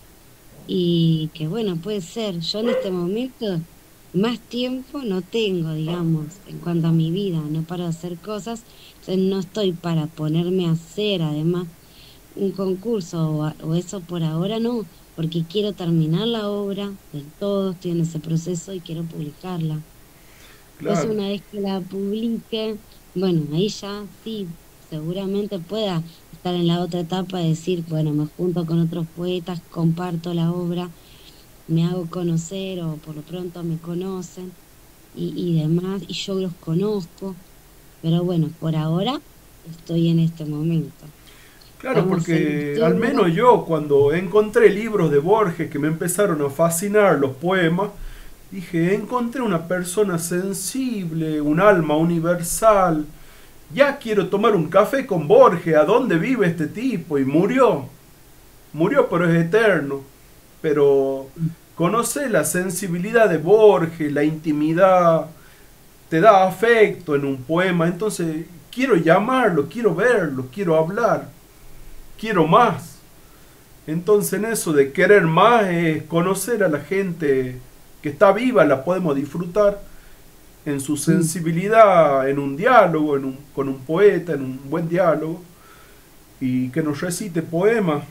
Y que bueno, puede ser, yo en este momento más tiempo no tengo, digamos, en cuanto a mi vida, no paro de hacer cosas, entonces no estoy para ponerme a hacer además un concurso o, a- o eso por ahora no, porque quiero terminar la obra del todo, estoy en ese proceso y quiero publicarla. Entonces Claro, una vez que la publique, bueno, ahí ya sí, seguramente pueda estar en la otra etapa de decir, bueno, me junto con otros poetas, comparto la obra, me hago conocer o por lo pronto me conocen y, y demás, y yo los conozco, pero bueno, por ahora estoy en este momento. claro, Estamos en porque al octubre. menos yo cuando encontré libros de Borges que me empezaron a fascinar los poemas, dije, encontré una persona sensible, un alma universal. Ya quiero tomar un café con Borges, ¿a dónde vive este tipo? Y murió, murió pero es eterno. Pero conocer la sensibilidad de Borges, la intimidad, te da afecto en un poema, entonces quiero llamarlo, quiero verlo, quiero hablar, quiero más. Entonces en eso de querer más es conocer a la gente que está viva, la podemos disfrutar en su Mm. sensibilidad, en un diálogo, en un, con un poeta, en un buen diálogo, y que nos recite poemas.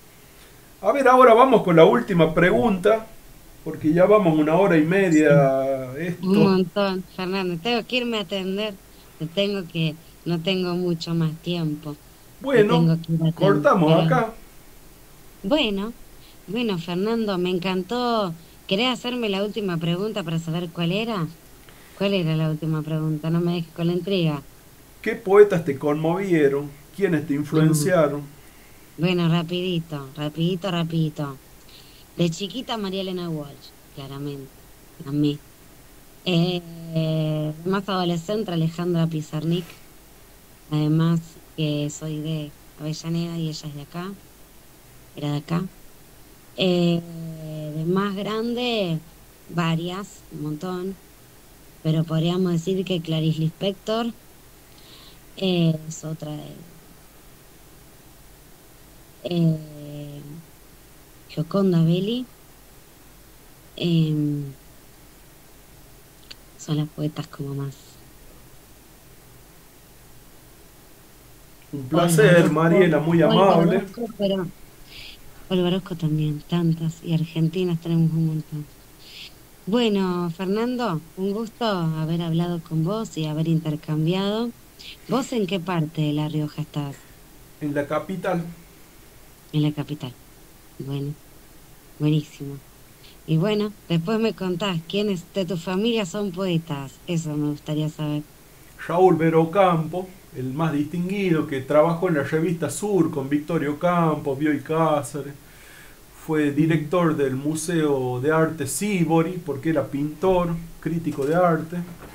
A ver, ahora vamos con la última pregunta, porque ya vamos una hora y Sí. media Un esto. montón, Fernando. Tengo que irme a atender. Te tengo que, no tengo mucho más tiempo. Te Bueno, tengo que ir a atender. cortamos Pero acá. bueno, bueno, Fernando, me encantó. ¿Querés hacerme la última pregunta para saber cuál era? ¿Cuál era la última pregunta? No me dejes con la intriga. ¿Qué poetas te conmovieron? ¿Quiénes te No. influenciaron? Bueno, rapidito, rapidito, rapidito. De chiquita María Elena Walsh, claramente. A mí. Eh, más adolescente Alejandra Pizarnik. Además que soy de Avellaneda y ella es de acá, era de acá. Eh, de más grande, varias, un montón, pero podríamos decir que Clarice Lispector eh, es otra de eh, Gioconda Belli, em, son las poetas como más, Un placer, Olvarosco, Mariela, muy amable. Olvarosco, pero Olvarosco también, tantas, y argentinas tenemos un montón. Bueno, Fernando, un gusto haber hablado con vos y haber intercambiado. ¿Vos en qué parte de La Rioja estás? En la capital. En la capital. Bueno, buenísimo. Y bueno, después me contás quiénes de tu familia son poetas. Eso me gustaría saber. Raúl Vero Campo, el más distinguido, que trabajó en la revista Sur con Victorio Campos, Bioy Cáceres. Fue Mm, director del Museo de Arte Sívori, porque era pintor, crítico de arte.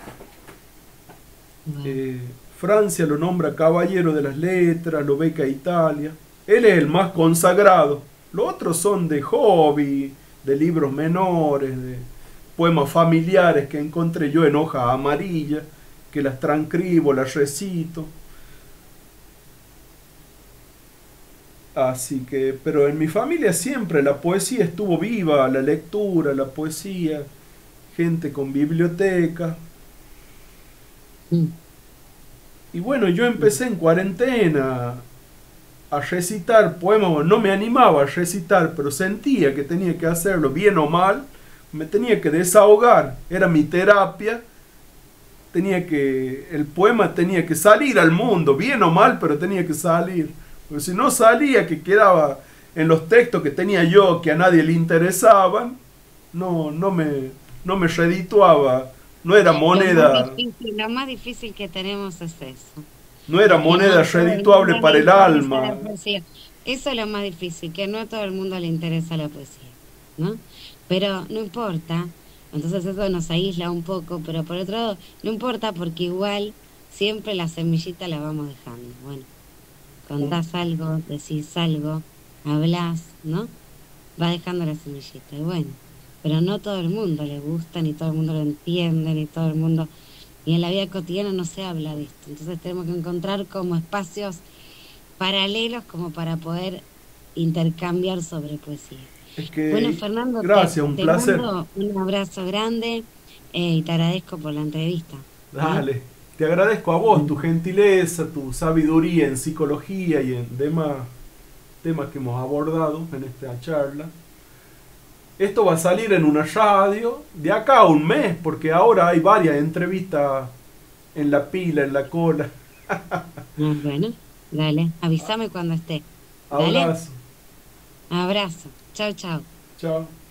bueno, Eh, Francia lo nombra caballero de las letras, lo beca a Italia. Él es el más consagrado. Los otros son de hobby, de libros menores, de poemas familiares que encontré yo en hoja amarilla, que las transcribo, las recito. Así que, pero en mi familia siempre la poesía estuvo viva, la lectura, la poesía, gente con biblioteca. mm, Y bueno, yo mm, empecé en cuarentena a recitar poemas, bueno, no me animaba a recitar, pero sentía que tenía que hacerlo, bien o mal, me tenía que desahogar, era mi terapia, tenía que, el poema tenía que salir al mundo, bien o mal, pero tenía que salir, porque si no salía, que quedaba en los textos que tenía yo, que a nadie le interesaban, no, no me, no me redituaba, no era Lo más moneda, difícil, lo más difícil que tenemos es eso. no era Que no moneda a todo el mundo redituable le para el interesa la alma. poesía. Eso es lo más difícil, que no a todo el mundo le interesa la poesía, ¿no? Pero no importa. Entonces eso nos aísla un poco, pero por otro lado, no importa porque igual siempre la semillita la vamos dejando. Bueno, contás algo, decís algo, hablás, ¿no? Va dejando la semillita. Y bueno, pero no todo el mundo le gusta, ni todo el mundo lo entiende, ni todo el mundo. Y en la vida cotidiana no se habla de esto. Entonces tenemos que encontrar como espacios paralelos como para poder intercambiar sobre poesía. Es Bueno, que, Fernando, te, gracias, un te placer. mando un abrazo grande eh, y te agradezco por la entrevista. ¿Eh? Dale. Te agradezco a vos tu gentileza, tu sabiduría en psicología y en demás temas que hemos abordado en esta charla. Esto va a salir en una radio de acá a un mes, porque ahora hay varias entrevistas en la pila, en la cola. Ah, bueno, dale, avísame cuando esté. Dale, Abrazo. abrazo. Chao, chao. Chao.